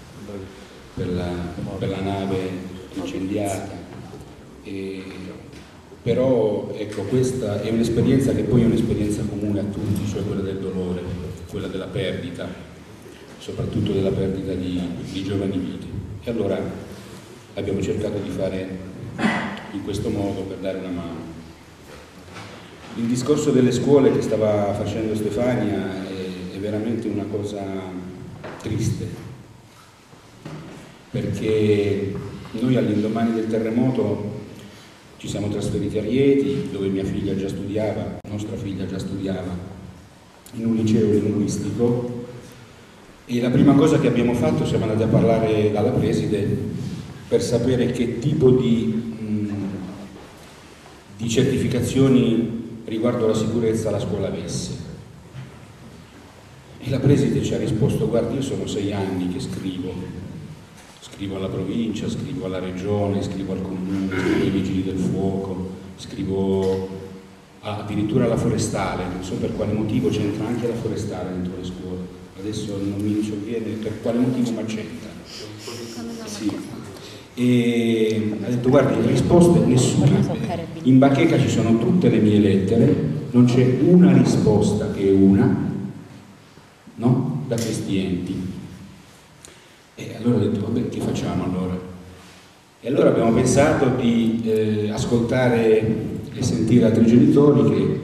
la nave incendiata. Però ecco, questa è un'esperienza che poi è un'esperienza comune a tutti, cioè quella del dolore, quella della perdita, soprattutto della perdita di giovani vite. E allora abbiamo cercato di fare in questo modo per dare una mano. Il discorso delle scuole che stava facendo Stefania è veramente una cosa triste, perché noi all'indomani del terremoto ci siamo trasferiti a Rieti, dove mia figlia già studiava, nostra figlia già studiava, in un liceo linguistico, e la prima cosa che abbiamo fatto, siamo andati a parlare dalla preside per sapere che tipo di certificazioni riguardo alla sicurezza la scuola avesse. E la preside ci ha risposto: guardi, io sono 6 anni che scrivo alla provincia, scrivo alla regione, scrivo al comune, scrivo ai vigili del fuoco, scrivo addirittura alla forestale, non so per quale motivo c'entra anche la forestale dentro le scuole, adesso non mi sovviene per quale motivo, ma c'entra. Sì. E ha detto: guardi, risposte nessuna, in bacheca ci sono tutte le mie lettere, non c'è una risposta che è una, no? Da questi enti. E allora ho detto: vabbè, che facciamo allora? E allora abbiamo pensato di ascoltare e sentire altri genitori che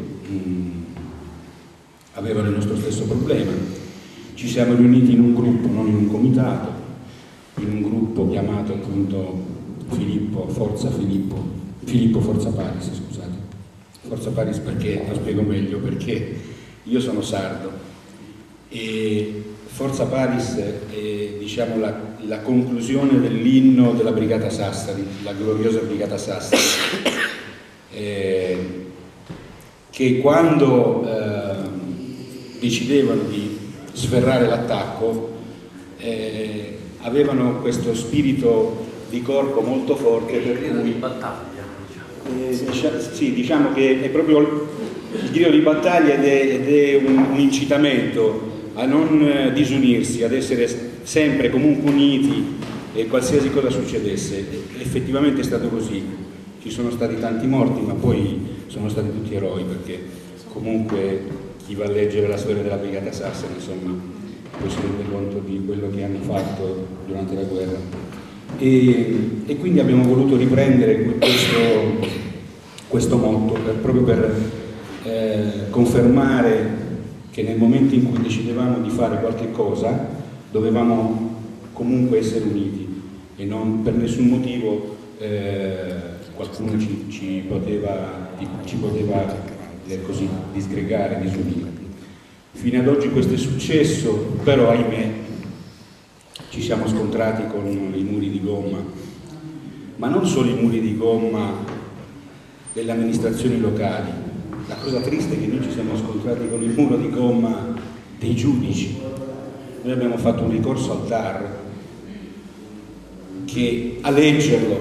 avevano il nostro stesso problema. Ci siamo riuniti in un gruppo, non in un comitato, in un gruppo chiamato appunto Filippo Forza Paris, scusate. Forza Paris perché, lo spiego meglio, perché io sono sardo e Forza Paris è, diciamo, la conclusione dell'inno della Brigata Sassari, la gloriosa Brigata Sassari, che quando decidevano di sferrare l'attacco avevano questo spirito di corpo molto forte, per cui di battaglia. Sì, diciamo che è proprio il grido di battaglia ed è un incitamento a non disunirsi, ad essere sempre comunque uniti e qualsiasi cosa succedesse. Effettivamente è stato così, ci sono stati tanti morti, ma poi sono stati tutti eroi, perché comunque chi va a leggere la storia della Brigata Sassari, insomma, poi si rende conto di quello che hanno fatto durante la guerra. E quindi abbiamo voluto riprendere questo motto proprio per confermare che nel momento in cui decidevamo di fare qualche cosa dovevamo comunque essere uniti e non per nessun motivo qualcuno ci poteva così disgregare, disunire. Fino ad oggi questo è successo, però ahimè ci siamo scontrati con i muri di gomma, ma non solo i muri di gomma delle amministrazioni locali. La cosa triste è che noi ci siamo scontrati con il muro di gomma dei giudici. Noi abbiamo fatto un ricorso al TAR che a leggerlo,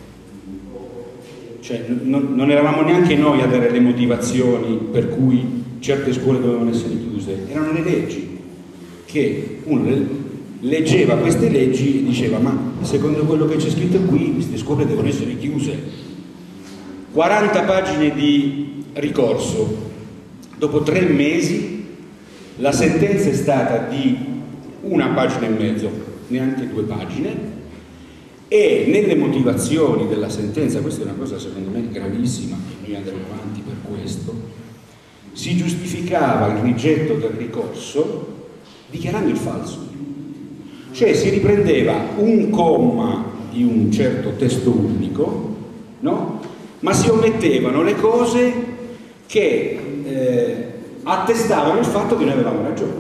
cioè non eravamo neanche noi a dare le motivazioni per cui certe scuole dovevano essere chiuse, erano le leggi, che uno leggeva queste leggi e diceva ma secondo quello che c'è scritto qui queste scuole devono essere chiuse. 40 pagine di ricorso, dopo 3 mesi la sentenza è stata di 1 pagina e mezzo, neanche 2 pagine, e nelle motivazioni della sentenza, questa è una cosa secondo me gravissima e noi andremo avanti per questo, si giustificava il rigetto del ricorso dichiarando il falso. Cioè si riprendeva un comma di un certo testo unico, no? Ma si omettevano le cose che attestavano il fatto che noi avevamo ragione.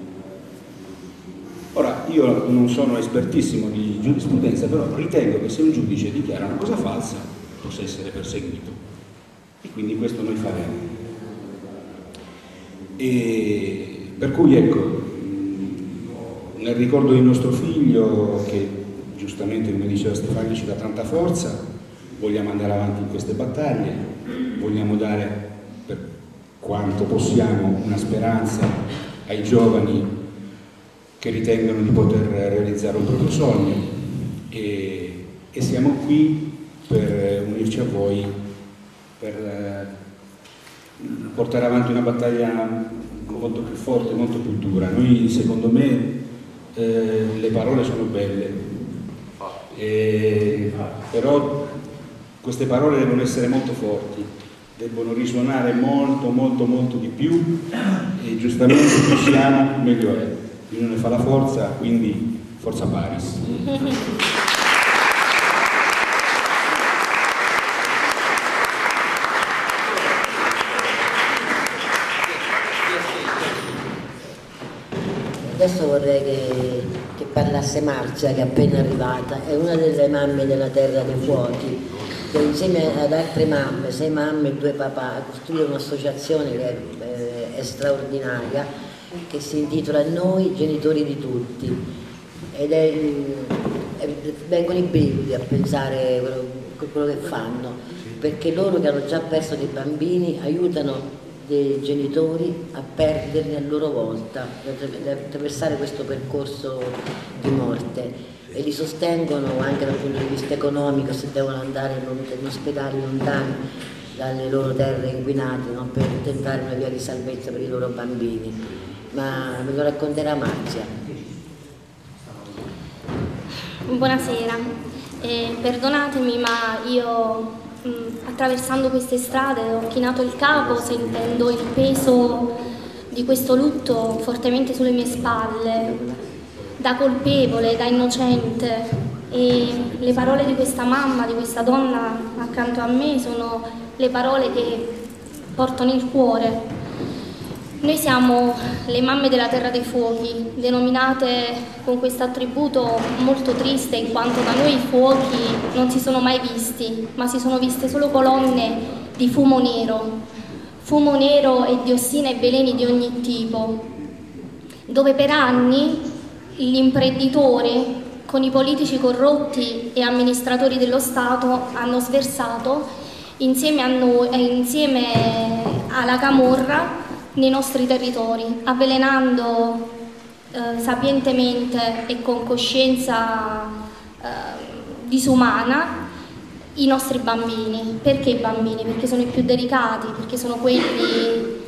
Ora, io non sono espertissimo di giurisprudenza, però ritengo che se un giudice dichiara una cosa falsa possa essere perseguito. E quindi questo noi faremo. E per cui ecco, nel ricordo di nostro figlio, che giustamente come diceva Stefania ci dà tanta forza, vogliamo andare avanti in queste battaglie, vogliamo dare per quanto possiamo una speranza ai giovani che ritengono di poter realizzare un proprio sogno e siamo qui per unirci a voi, per portare avanti una battaglia molto più forte, molto più dura. Noi, secondo me, le parole sono belle, però queste parole devono essere molto forti, devono risuonare molto, molto, molto di più e giustamente più siamo, meglio è. L'unione fa la forza, quindi forza Paris. Adesso vorrei che parlasse Marzia, che è appena arrivata, è una delle mamme della Terra dei Fuochi, che insieme ad altre mamme, 6 mamme e 2 papà, ha costruito un'associazione che è straordinaria, che si intitola Noi genitori di tutti, ed vengono i brividi a pensare quello che fanno, perché loro che hanno già perso dei bambini aiutano dei genitori a perderli a loro volta, ad attraversare questo percorso di morte, e li sostengono anche dal punto di vista economico se devono andare in ospedali lontani dalle loro terre inquinate, no? Per tentare una via di salvezza per i loro bambini. Ma me lo racconterà Marzia. Buonasera, perdonatemi ma io attraversando queste strade ho chinato il capo sentendo il peso di questo lutto fortemente sulle mie spalle, da colpevole, da innocente, e le parole di questa mamma, di questa donna accanto a me sono le parole che porto nel cuore. Noi siamo le mamme della Terra dei Fuochi, denominate con questo attributo molto triste in quanto da noi i fuochi non si sono mai visti, ma si sono viste solo colonne di fumo nero e diossina e veleni di ogni tipo, dove per anni l'imprenditore con i politici corrotti e amministratori dello Stato hanno sversato insieme alla camorra nei nostri territori, avvelenando sapientemente e con coscienza disumana i nostri bambini. Perché i bambini? Perché sono i più delicati, perché sono quelli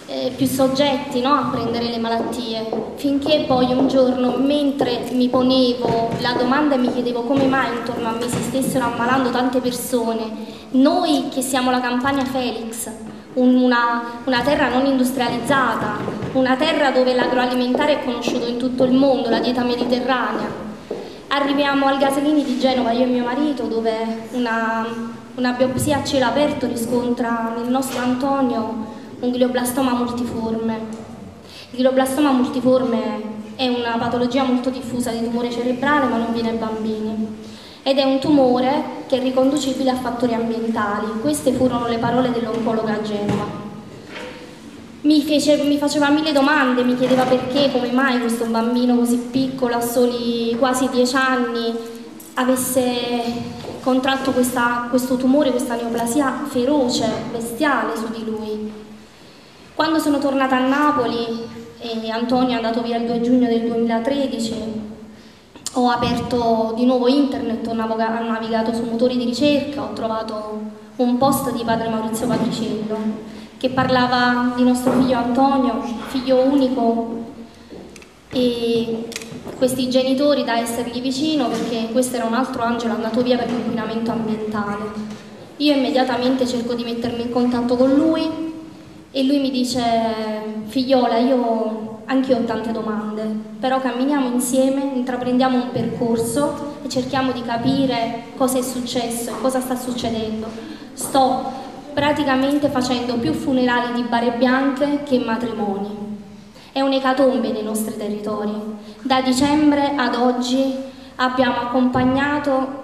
più soggetti, no, a prendere le malattie, finché poi un giorno, mentre mi ponevo la domanda e mi chiedevo come mai intorno a me si stessero ammalando tante persone, noi che siamo la Campania Felix, una terra non industrializzata, una terra dove l'agroalimentare è conosciuto in tutto il mondo, la dieta mediterranea, arriviamo al Gasolini di Genova, io e mio marito, dove una biopsia a cielo aperto riscontra nel nostro Antonio un glioblastoma multiforme. Il glioblastoma multiforme è una patologia molto diffusa di tumore cerebrale, ma non viene ai bambini. Ed è un tumore che è riconducibile a fattori ambientali. Queste furono le parole dell'oncologa a Genova. Mi faceva 1000 domande, mi chiedeva perché, come mai questo bambino così piccolo, a soli quasi 10 anni, avesse contratto questo tumore, questa neoplasia feroce, bestiale su di lui. Quando sono tornata a Napoli e Antonio è andato via il 2 giugno del 2013, ho aperto di nuovo internet, ho navigato su motori di ricerca, ho trovato un post di padre Maurizio Patriciello che parlava di nostro figlio Antonio, figlio unico, e questi genitori da essergli vicino perché questo era un altro angelo andato via per l'inquinamento ambientale. Io immediatamente cerco di mettermi in contatto con lui e lui mi dice: figliola, anch'io ho tante domande, però camminiamo insieme, intraprendiamo un percorso e cerchiamo di capire cosa è successo e cosa sta succedendo. Sto praticamente facendo più funerali di bare bianche che matrimoni. È un'ecatombe nei nostri territori. Da dicembre ad oggi abbiamo accompagnato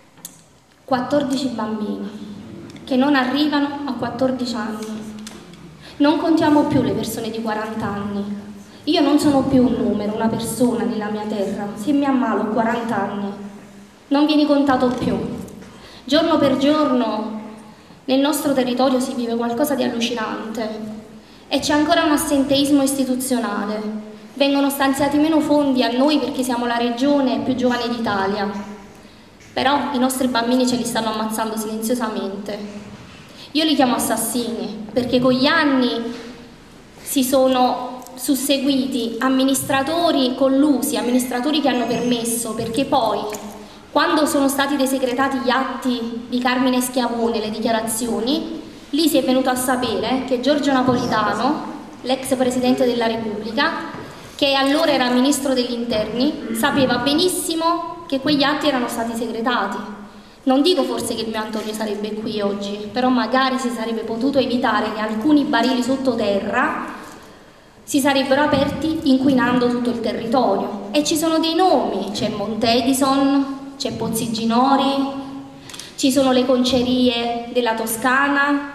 14 bambini che non arrivano a 14 anni. Non contiamo più le persone di 40 anni. Io non sono più un numero, una persona nella mia terra. Se mi ammalo a 40 anni, non vieni contato più. Giorno per giorno nel nostro territorio si vive qualcosa di allucinante e c'è ancora un assenteismo istituzionale. Vengono stanziati meno fondi a noi perché siamo la regione più giovane d'Italia, però i nostri bambini ce li stanno ammazzando silenziosamente. Io li chiamo assassini perché con gli anni si sono susseguiti amministratori collusi, amministratori che hanno permesso, perché poi quando sono stati desecretati gli atti di Carmine Schiavone, le dichiarazioni, lì si è venuto a sapere che Giorgio Napolitano, l'ex Presidente della Repubblica, che allora era Ministro degli Interni, sapeva benissimo che quegli atti erano stati segretati. Non dico forse che il mio Antonio sarebbe qui oggi, però magari si sarebbe potuto evitare che alcuni barili sottoterra si sarebbero aperti inquinando tutto il territorio. E ci sono dei nomi, c'è Montedison, c'è Pozziginori, ci sono le concerie della Toscana,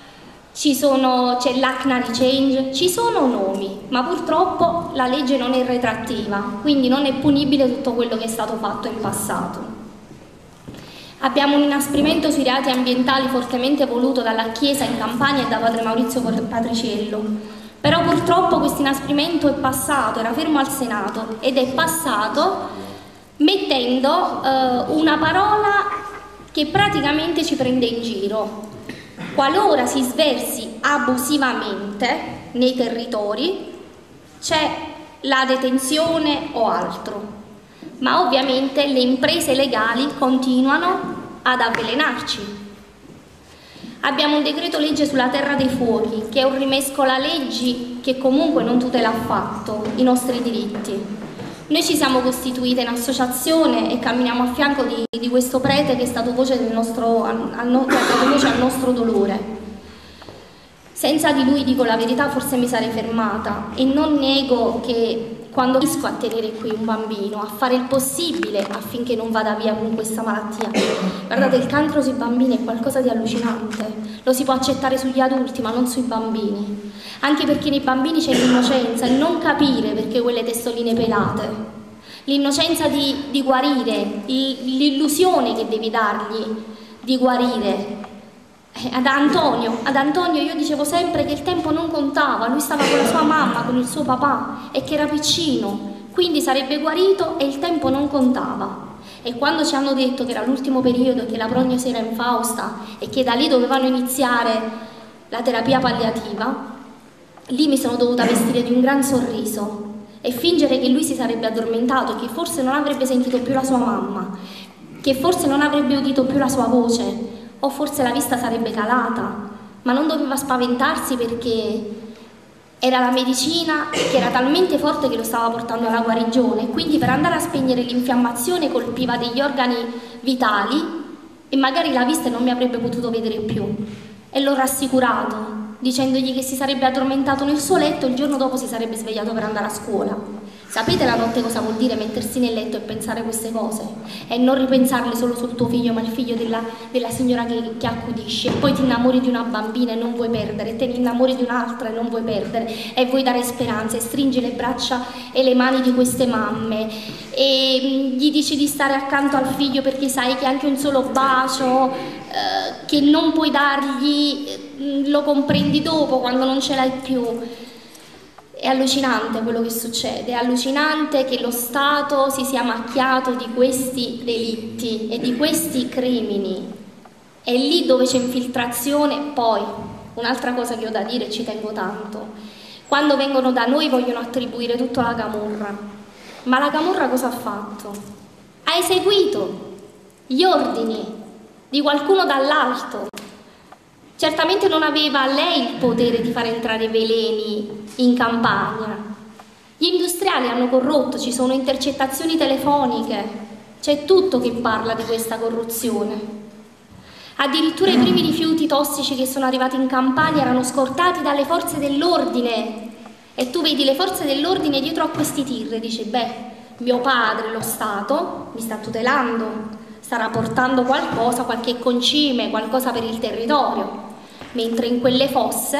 c'è l'Acna di Change, ci sono nomi, ma purtroppo la legge non è retrattiva, quindi non è punibile tutto quello che è stato fatto in passato. Abbiamo un inasprimento sui reati ambientali fortemente voluto dalla Chiesa in Campania e da padre Maurizio Patriciello, però purtroppo questo inasprimento è passato, era fermo al Senato ed è passato mettendo una parola che praticamente ci prende in giro. Qualora si sversi abusivamente nei territori c'è la detenzione o altro. Ma ovviamente le imprese legali continuano ad avvelenarci. Abbiamo un decreto legge sulla terra dei fuochi, che è un rimescola leggi che comunque non tutela affatto i nostri diritti. Noi ci siamo costituite in associazione e camminiamo a fianco di questo prete che è stato voce che ha dato voce al nostro dolore. Senza di lui, dico la verità, forse mi sarei fermata e non nego che quando riesco a tenere qui un bambino, a fare il possibile affinché non vada via con questa malattia. Guardate, il cancro sui bambini è qualcosa di allucinante, lo si può accettare sugli adulti ma non sui bambini, anche perché nei bambini c'è l'innocenza, il non capire perché quelle testoline pelate, l'innocenza di guarire, l'illusione che devi dargli di guarire. Ad Antonio io dicevo sempre che il tempo non contava, lui stava con la sua mamma, con il suo papà e che era piccino, quindi sarebbe guarito e il tempo non contava. E quando ci hanno detto che era l'ultimo periodo e che la prognosi era infausta e che da lì dovevano iniziare la terapia palliativa, lì mi sono dovuta vestire di un gran sorriso e fingere che lui si sarebbe addormentato, che forse non avrebbe sentito più la sua mamma, che forse non avrebbe udito più la sua voce, o forse la vista sarebbe calata, ma non doveva spaventarsi perché era la medicina che era talmente forte che lo stava portando alla guarigione, quindi per andare a spegnere l'infiammazione colpiva degli organi vitali e magari la vista non mi avrebbe potuto vedere più. E l'ho rassicurato, dicendogli che si sarebbe addormentato nel suo letto e il giorno dopo si sarebbe svegliato per andare a scuola. Sapete la notte cosa vuol dire mettersi nel letto e pensare queste cose? E non ripensarle solo sul tuo figlio, ma il figlio della signora che accudisci, e poi ti innamori di una bambina e non vuoi perdere, e te ne innamori di un'altra e non vuoi perdere, e vuoi dare speranza, e stringi le braccia e le mani di queste mamme, e gli dici di stare accanto al figlio perché sai che anche un solo bacio che non puoi dargli lo comprendi dopo, quando non ce l'hai più. È allucinante quello che succede, è allucinante che lo Stato si sia macchiato di questi delitti e di questi crimini. È lì dove c'è infiltrazione. Poi, un'altra cosa che ho da dire, ci tengo tanto, quando vengono da noi vogliono attribuire tutto alla camorra, ma la camorra cosa ha fatto? Ha eseguito gli ordini di qualcuno dall'alto. Certamente non aveva lei il potere di far entrare veleni in Campania. Gli industriali hanno corrotto, ci sono intercettazioni telefoniche, c'è tutto che parla di questa corruzione. Addirittura i primi rifiuti tossici che sono arrivati in Campania erano scortati dalle forze dell'ordine. E tu vedi le forze dell'ordine dietro a questi tir e dici, beh, mio padre, lo Stato, mi sta tutelando, starà portando qualcosa, qualche concime, qualcosa per il territorio. Mentre in quelle fosse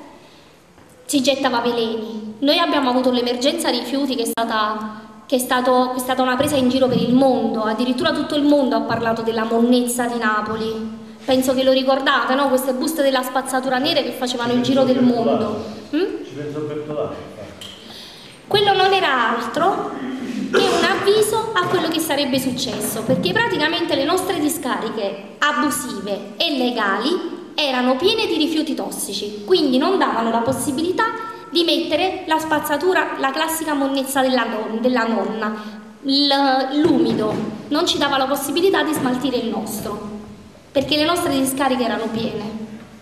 si gettava veleni. Noi abbiamo avuto l'emergenza rifiuti che è stata una presa in giro per il mondo, addirittura tutto il mondo ha parlato della monnezza di Napoli. Penso che lo ricordate, no? Queste buste della spazzatura nera che facevano il giro del mondo. Ci penso Bertolani. Quello non era altro che un avviso a quello che sarebbe successo, perché praticamente le nostre discariche abusive e legali erano piene di rifiuti tossici, quindi non davano la possibilità di mettere la spazzatura, la classica monnezza della nonna, l'umido, non ci dava la possibilità di smaltire il nostro, perché le nostre discariche erano piene.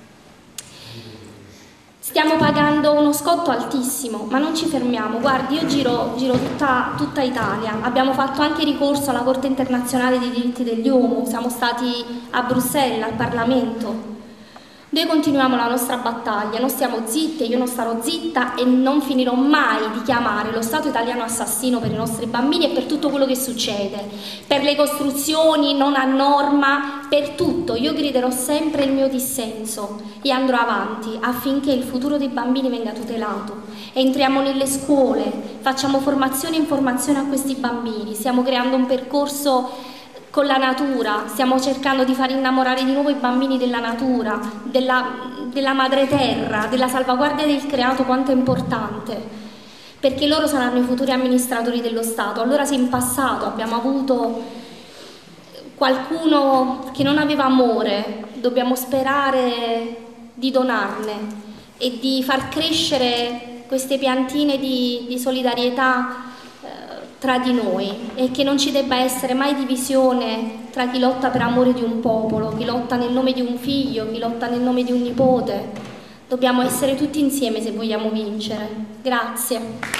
Stiamo pagando uno scotto altissimo, ma non ci fermiamo. Guardi, io giro tutta Italia, abbiamo fatto anche ricorso alla Corte Internazionale dei Diritti dell'Uomo, siamo stati a Bruxelles, al Parlamento. Noi continuiamo la nostra battaglia, non stiamo zitte, io non starò zitta e non finirò mai di chiamare lo Stato italiano assassino per i nostri bambini e per tutto quello che succede, per le costruzioni non a norma, per tutto. Io griderò sempre il mio dissenso e andrò avanti affinché il futuro dei bambini venga tutelato. Entriamo nelle scuole, facciamo formazione e informazione a questi bambini, stiamo creando un percorso con la natura, stiamo cercando di far innamorare di nuovo i bambini della natura, della madre terra, della salvaguardia del creato, quanto è importante, perché loro saranno i futuri amministratori dello Stato. Allora se in passato abbiamo avuto qualcuno che non aveva amore, dobbiamo sperare di donarne e di far crescere queste piantine di solidarietà tra di noi, e che non ci debba essere mai divisione tra chi lotta per amore di un popolo, chi lotta nel nome di un figlio, chi lotta nel nome di un nipote. Dobbiamo essere tutti insieme se vogliamo vincere. Grazie.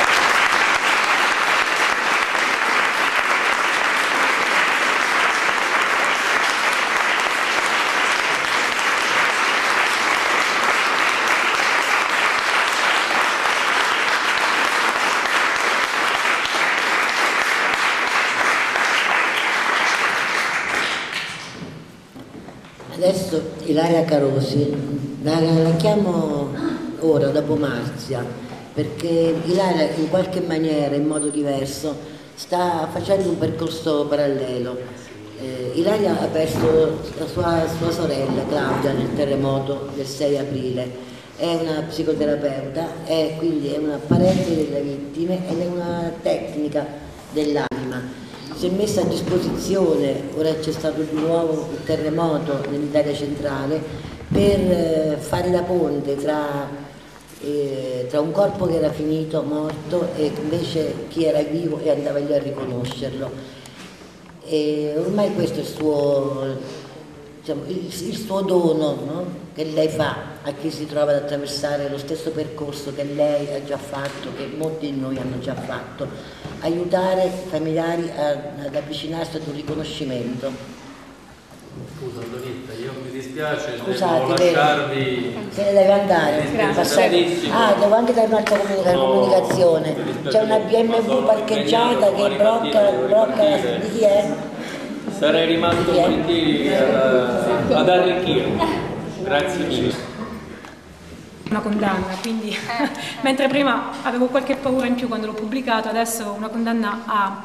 Adesso Ilaria Carosi, la chiamo ora dopo Marzia, perché Ilaria in qualche maniera, in modo diverso, sta facendo un percorso parallelo. Ilaria ha perso la sua sorella Claudia nel terremoto del 6 aprile, è una psicoterapeuta, quindi è una parente delle vittime ed è una tecnica dell'anima. Si è messa a disposizione, ora c'è stato di nuovo il terremoto nell'Italia centrale, per fare la ponte tra tra un corpo che era finito, morto, e invece chi era vivo e andava lì a riconoscerlo. E ormai questo è il suo, diciamo, il suo dono, no? Che lei fa a chi si trova ad attraversare lo stesso percorso che lei ha già fatto, che molti di noi hanno già fatto, aiutare i familiari ad avvicinarsi ad un riconoscimento. Scusa Antonietta, io mi dispiace, Scusate, devo lasciarvi. Se ne deve andare. Devo anche dare un'altra comunicazione. C'è una BMW parcheggiata che blocca di chi è? Sarei rimasto volentieri ad arricchire. Grazie mille. Una condanna, quindi mentre prima avevo qualche paura in più quando l'ho pubblicato, adesso una condanna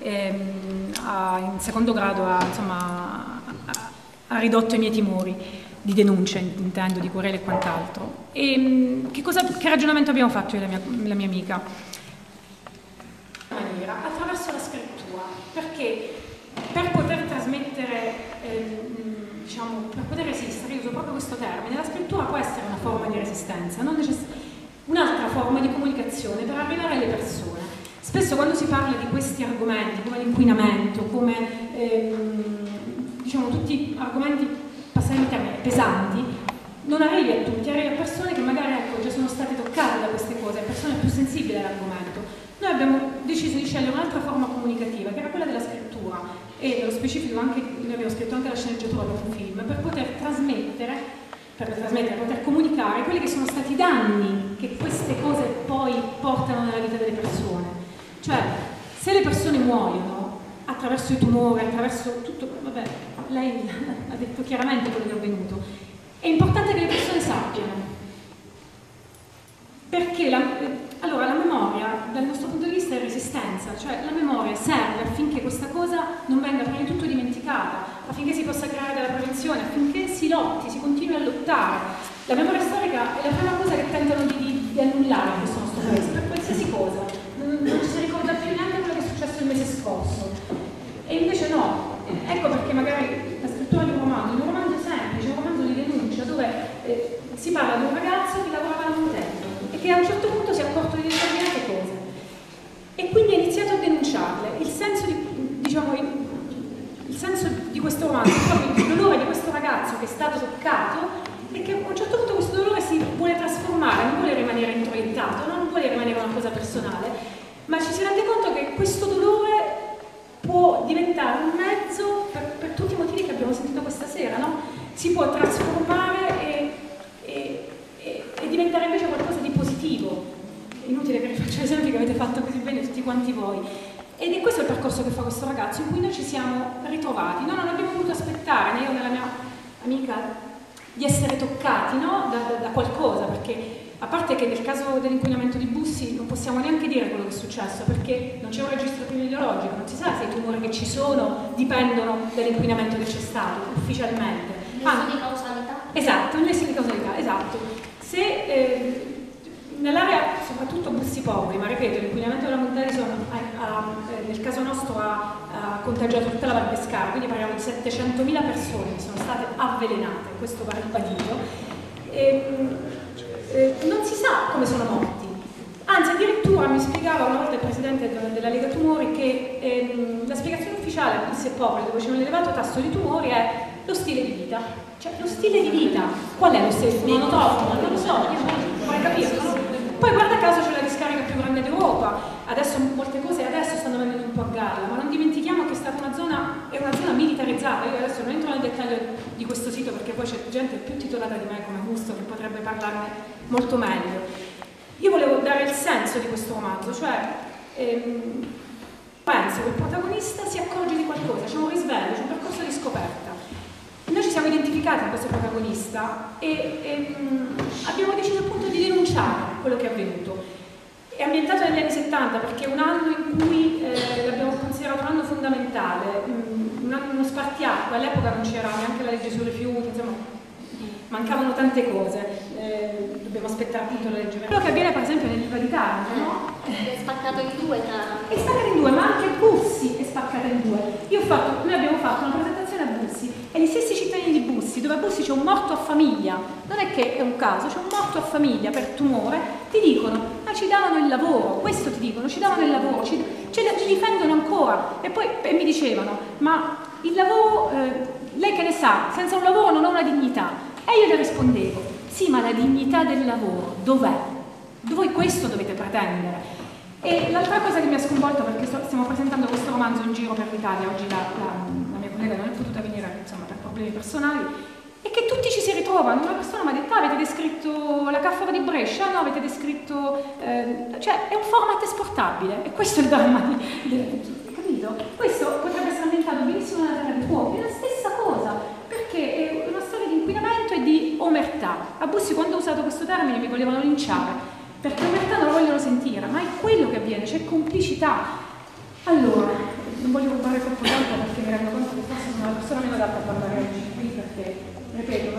in secondo grado ha ridotto i miei timori di denuncia, intendo, di querele e quant'altro. E che ragionamento abbiamo fatto io e la mia amica? Attraverso la scrittura, perché per poter trasmettere, diciamo, per poter resistere, io uso proprio questo termine, la scrittura può essere una forma di resistenza, non un'altra forma di comunicazione per arrivare alle persone. Spesso quando si parla di questi argomenti, come l'inquinamento, come diciamo tutti argomenti, passami il termine, pesanti, non arrivi a tutti, arrivi a persone che magari già sono state toccate da queste cose, a persone più sensibili all'argomento. Noi abbiamo deciso di scegliere un'altra forma comunicativa, che era quella della scrittura, e nello specifico noi abbiamo scritto anche la sceneggiatura per un film, per poter trasmettere, poter comunicare quelli che sono stati i danni che queste cose poi portano nella vita delle persone. Cioè, se le persone muoiono attraverso i tumori, attraverso tutto, vabbè, lei ha detto chiaramente quello che è avvenuto, è importante che le persone sappiano, perché allora la memoria dal nostro punto di vista è resistenza, cioè la memoria serve affinché questa cosa non venga prima di tutto dimenticata, affinché si possa creare della prevenzione, affinché si lotti, si continui a lottare. La memoria storica è la prima cosa che tentano di annullare in questo nostro paese, per qualsiasi cosa. Non ci si ricorda più neanche quello che è successo il mese scorso. E invece no, ecco perché magari la scrittura di un romanzo semplice, un romanzo di denuncia, dove si parla di un ragazzo che lavorava a un tempo e che a un certo punto si è accorto di determinate cose e quindi ha iniziato a denunciarle. Il senso di questo romanzo, proprio il dolore di questo ragazzo che è stato toccato, e che a un certo punto questo dolore si vuole trasformare, non vuole rimanere introiettato, non vuole rimanere una cosa personale, ma ci si rende conto che questo dolore può diventare un mezzo per tutti i motivi che abbiamo sentito questa sera, no? Si può trasformare e diventare invece qualcosa di positivo. Inutile che rifaccio esempi che avete fatto così bene tutti quanti voi. Ed è questo il percorso che fa questo ragazzo, in cui noi ci siamo ritrovati. Noi non abbiamo voluto aspettare, né io né la mia amica, di essere toccati, no? da qualcosa, perché a parte che nel caso dell'inquinamento di Bussi non possiamo neanche dire quello che è successo, perché non c'è un registro epidemiologico, non si sa se i tumori che ci sono dipendono dall'inquinamento che c'è stato ufficialmente. Nesso di causalità? Esatto, un nesso di causalità, esatto. Se nell'area, soprattutto Bussi Poveri, ma ripeto, l'inquinamento della Montedison nel caso nostro ha contagiato tutta la Val Pescara, quindi parliamo di 700.000 persone che sono state avvelenate, questo va ribadito. Non si sa come sono morti, anzi addirittura mi spiegava una volta il presidente della Lega Tumori che la spiegazione ufficiale a Bussi Poveri, dove c'è un elevato tasso di tumori, è lo stile di vita. Cioè lo stile di vita, qual è lo stile di vita? Non lo so, io vorrei capirlo. Poi guarda caso c'è la discarica più grande d'Europa, adesso molte cose stanno venendo un po' a galla, ma non dimentichiamo che è una zona militarizzata. Io adesso non entro nel dettaglio di questo sito perché poi c'è gente più titolata di me come Augusto che potrebbe parlarne molto meglio. Io volevo dare il senso di questo romanzo, cioè penso che il protagonista si accorge di qualcosa, c'è un risveglio, c'è un percorso di scoperta. Noi ci siamo identificati in questo protagonista e abbiamo deciso appunto di denunciare quello che è avvenuto. È ambientato negli anni 70 perché è un anno in cui l'abbiamo considerato un anno fondamentale, uno spartiacque. All'epoca non c'era neanche la legge sui rifiuti, insomma mancavano tante cose, dobbiamo aspettare appunto la legge. Quello che avviene per esempio nell'Ilva di Taranto, no? È spaccato in due Taranto. È spaccato in due, ma anche Bussi è spaccata in due. Noi abbiamo fatto una presentazione a Bussi E gli stessi cittadini di Bussi, dove a Bussi c'è un morto a famiglia, non è che è un caso, c'è un morto a famiglia per tumore, ti dicono, ma ci davano il lavoro, questo ti dicono, ci davano il lavoro, ci difendono ancora. E poi mi dicevano, ma il lavoro, lei che ne sa, senza un lavoro non ha una dignità. E io le rispondevo, sì, ma la dignità del lavoro dov'è? Voi questo dovete pretendere. E l'altra cosa che mi ha sconvolto, perché stiamo presentando questo romanzo in giro per l'Italia, oggi la mia collega non è potuta venire, insomma, per problemi personali, è che tutti ci si ritrovano. Una persona mi ha detto, avete descritto la caffora di Brescia, no, avete descritto, cioè è un format esportabile, e questo è il dramma capito? Questo potrebbe essere ambientato benissimo nella terra dei fuochi, è la stessa cosa, perché è una storia di inquinamento e di omertà. A Bussi, quando ho usato questo termine, mi volevano linciare, perché omertà non lo vogliono sentire, ma è quello che avviene, c'è complicità. Allora, non voglio rubare troppo tempo perché mi rendo conto che forse sono la persona meno adatta a parlare oggi qui, perché, ripeto,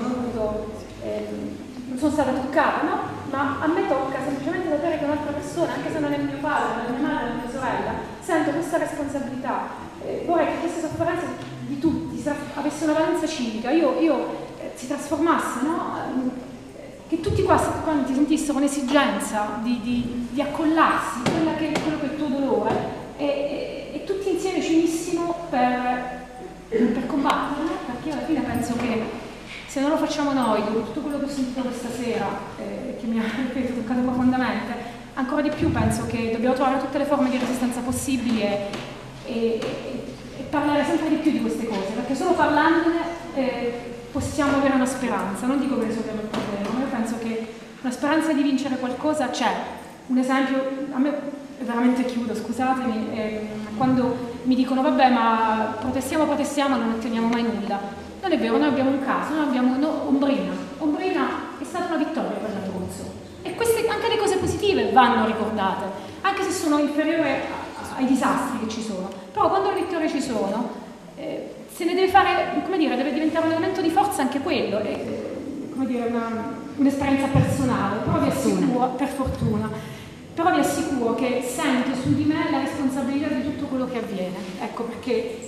non sono stata toccata, no? Ma a me tocca semplicemente sapere che un'altra persona, anche se non è mio padre, non è mia madre, non è mia sorella, sento questa responsabilità. Vorrei che queste sofferenze di tutti avessero una valenza civica, si trasformasse, no? Che tutti quanti sentissero un'esigenza di accollarsi quello che è il tuo dolore e tutti insieme ci unissimo per combatterlo, perché alla fine penso che se non lo facciamo noi, dopo tutto quello che ho sentito questa sera, che mi ha, ripeto, toccato profondamente, ancora di più penso che dobbiamo trovare tutte le forme di resistenza possibili e parlare sempre di più di queste cose, perché solo parlandone possiamo avere una speranza. Non dico che risolviamo il problema, ma io penso che una speranza di vincere qualcosa c'è. Un esempio, a me veramente chiudo, scusatemi, quando mi dicono vabbè ma protestiamo, non otteniamo mai nulla. Non è vero, noi abbiamo un caso, noi abbiamo Ombrina. Ombrina è stata una vittoria per l'Abruzzo e anche le cose positive vanno ricordate, anche se sono inferiori ai disastri che ci sono. Però quando le vittorie ci sono, se ne deve fare, come dire, deve diventare un elemento di forza anche quello, come dire, un'esperienza personale, però vi assicuro, per fortuna, però vi assicuro che sento su di me la responsabilità di tutto quello che avviene, ecco perché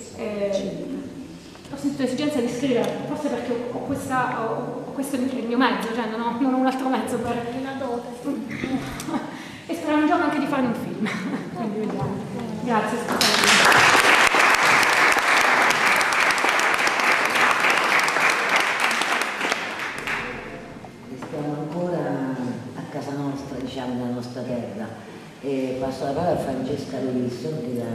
ho sentito l'esigenza di scrivere, forse perché questo è il mio mezzo, cioè non ho un altro mezzo per una dote e spero un giorno anche di fare un film. Quindi vediamo. Grazie, scusate. Diciamo, nella nostra terra. Passo la parola a Francesca Lovisso, che è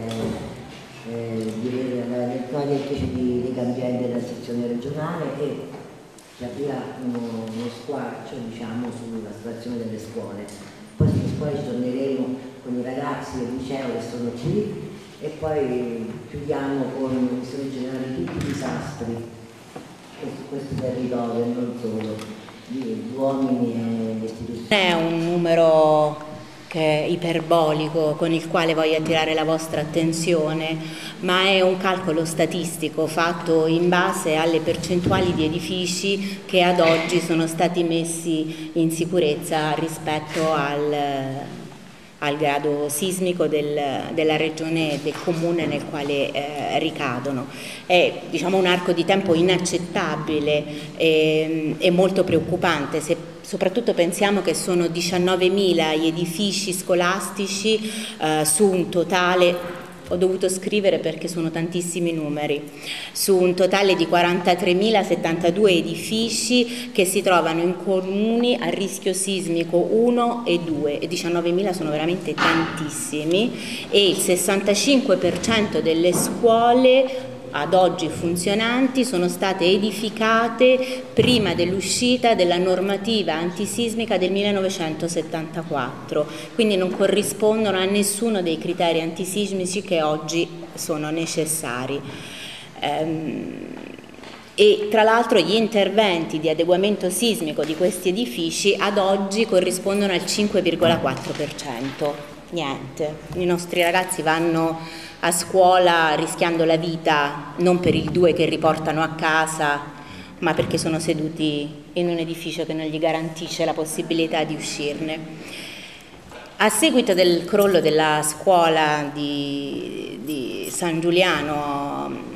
la direttrice di cambiare della sezione regionale, e ci aprirà uno squarcio, diciamo, sulla situazione delle scuole. Poi sulle scuole ci torneremo con i ragazzi del liceo che sono qui e poi chiudiamo con una visione generale di tutti i disastri su questo territorio e non solo. Uomini e istituzioni. È un numero che è iperbolico con il quale voglio attirare la vostra attenzione, ma è un calcolo statistico fatto in base alle percentuali di edifici che ad oggi sono stati messi in sicurezza rispetto al grado sismico della regione e del comune nel quale ricadono. È, diciamo, un arco di tempo inaccettabile e molto preoccupante, se soprattutto pensiamo che sono 19.000 gli edifici scolastici su un totale, ho dovuto scrivere perché sono tantissimi numeri, su un totale di 43.072 edifici che si trovano in comuni a rischio sismico 1 e 2, e 19.000 sono veramente tantissimi, e il 65% delle scuole ad oggi funzionanti sono state edificate prima dell'uscita della normativa antisismica del 1974, quindi non corrispondono a nessuno dei criteri antisismici che oggi sono necessari. E tra l'altro gli interventi di adeguamento sismico di questi edifici ad oggi corrispondono al 5,4%. Niente, i nostri ragazzi vanno a scuola rischiando la vita non per il 2 che riportano a casa, ma perché sono seduti in un edificio che non gli garantisce la possibilità di uscirne. A seguito del crollo della scuola di San Giuliano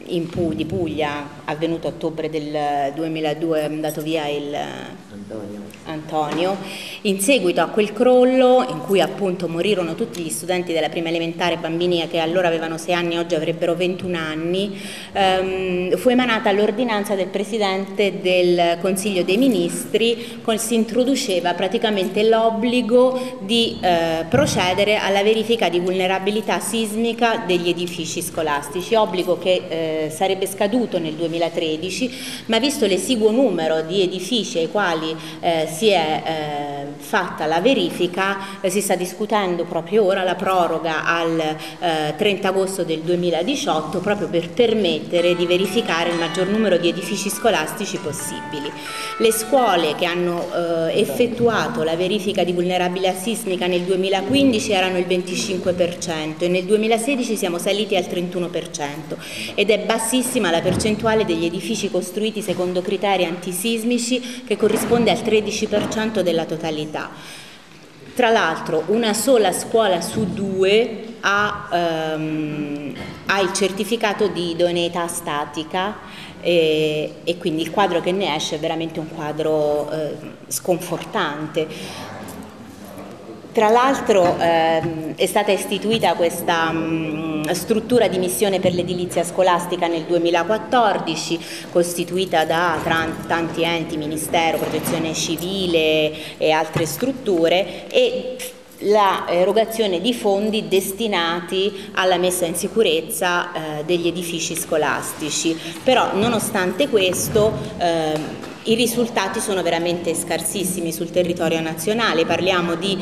di Puglia, avvenuto a ottobre del 2002, è andato via il Antonio. In seguito a quel crollo, in cui appunto morirono tutti gli studenti della prima elementare, bambini che allora avevano 6 anni, oggi avrebbero 21 anni, fu emanata l'ordinanza del Presidente del Consiglio dei Ministri, si introduceva praticamente l'obbligo di procedere alla verifica di vulnerabilità sismica degli edifici scolastici, obbligo che sarebbe scaduto nel 2013, ma visto l'esiguo numero di edifici ai quali si è fatta la verifica, si sta discutendo proprio ora la proroga al 30 agosto del 2018 proprio per permettere di verificare il maggior numero di edifici scolastici possibili. Le scuole che hanno effettuato la verifica di vulnerabilità sismica nel 2015 erano il 25% e nel 2016 siamo saliti al 31% ed è bassissima la percentuale degli edifici costruiti secondo criteri antisismici, che corrisponde al 13% della totalità. Tra l'altro una sola scuola su 2 ha il certificato di idoneità statica e quindi il quadro che ne esce è veramente un quadro sconfortante. Tra l'altro è stata istituita questa struttura di missione per l'edilizia scolastica nel 2014, costituita da tanti enti, Ministero, Protezione Civile e altre strutture, e la erogazione di fondi destinati alla messa in sicurezza degli edifici scolastici. Però nonostante questo i risultati sono veramente scarsissimi sul territorio nazionale. Parliamo di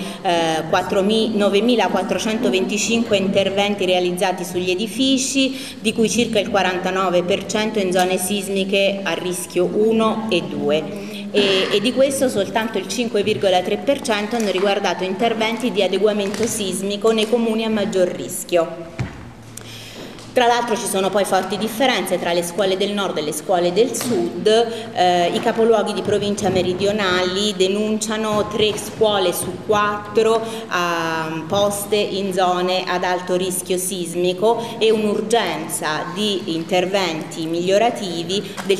9.425 interventi realizzati sugli edifici, di cui circa il 49% in zone sismiche a rischio 1 e 2. E di questo soltanto il 5,3% hanno riguardato interventi di adeguamento sismico nei comuni a maggior rischio. Tra l'altro ci sono poi forti differenze tra le scuole del nord e le scuole del sud. I capoluoghi di provincia meridionali denunciano 3 scuole su 4 poste in zone ad alto rischio sismico e un'urgenza di interventi migliorativi del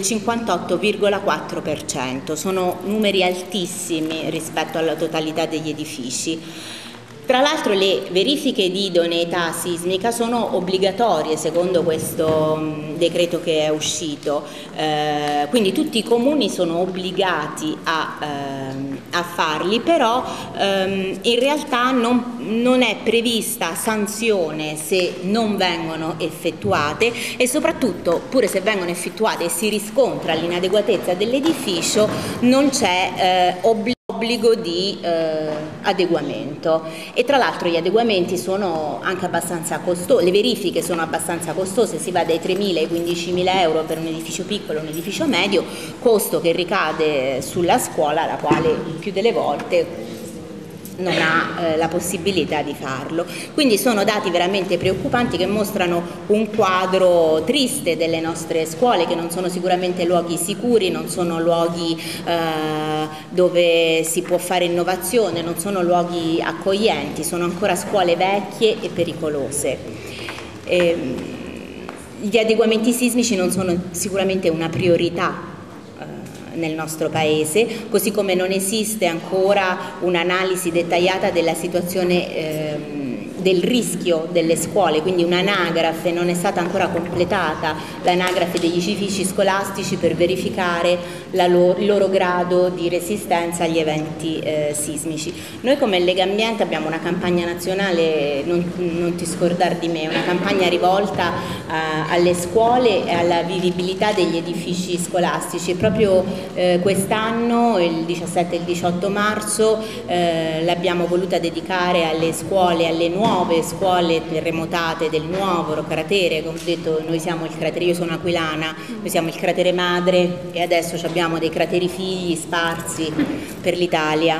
58,4%. Sono numeri altissimi rispetto alla totalità degli edifici. Tra l'altro le verifiche di idoneità sismica sono obbligatorie secondo questo decreto che è uscito, quindi tutti i comuni sono obbligati a farli, però in realtà non è prevista sanzione se non vengono effettuate, e soprattutto pure se vengono effettuate e si riscontra l'inadeguatezza dell'edificio non c'è obbligo di adeguamento. E tra l'altro gli adeguamenti sono anche abbastanza costosi, le verifiche sono abbastanza costose, si va dai 3.000 ai 15.000 euro per un edificio piccolo e un edificio medio, costo che ricade sulla scuola, la quale il più delle volte non ha la possibilità di farlo. Quindi sono dati veramente preoccupanti che mostrano un quadro triste delle nostre scuole, che non sono sicuramente luoghi sicuri, non sono luoghi dove si può fare innovazione, non sono luoghi accoglienti, sono ancora scuole vecchie e pericolose. Gli adeguamenti sismici non sono sicuramente una priorità nel nostro paese, così come non esiste ancora un'analisi dettagliata della situazione del rischio delle scuole, quindi un'anagrafe, non è stata ancora completata l'anagrafe degli edifici scolastici per verificare il loro grado di resistenza agli eventi sismici. Noi come Lega Ambiente abbiamo una campagna nazionale, non ti scordar di me, una campagna rivolta alle scuole e alla vivibilità degli edifici scolastici. Proprio quest'anno, il 17 e il 18 marzo, l'abbiamo voluta dedicare alle scuole, alle nuove scuole terremotate del Nuovo cratere. Come ho detto, noi siamo il cratere, io sono aquilana, noi siamo il cratere madre e adesso abbiamo dei crateri figli sparsi per l'Italia.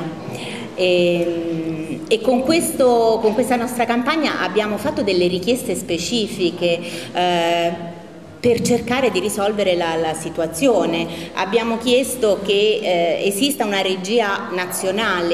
E con questa nostra campagna abbiamo fatto delle richieste specifiche per cercare di risolvere la situazione. Abbiamo chiesto che esista una regia nazionale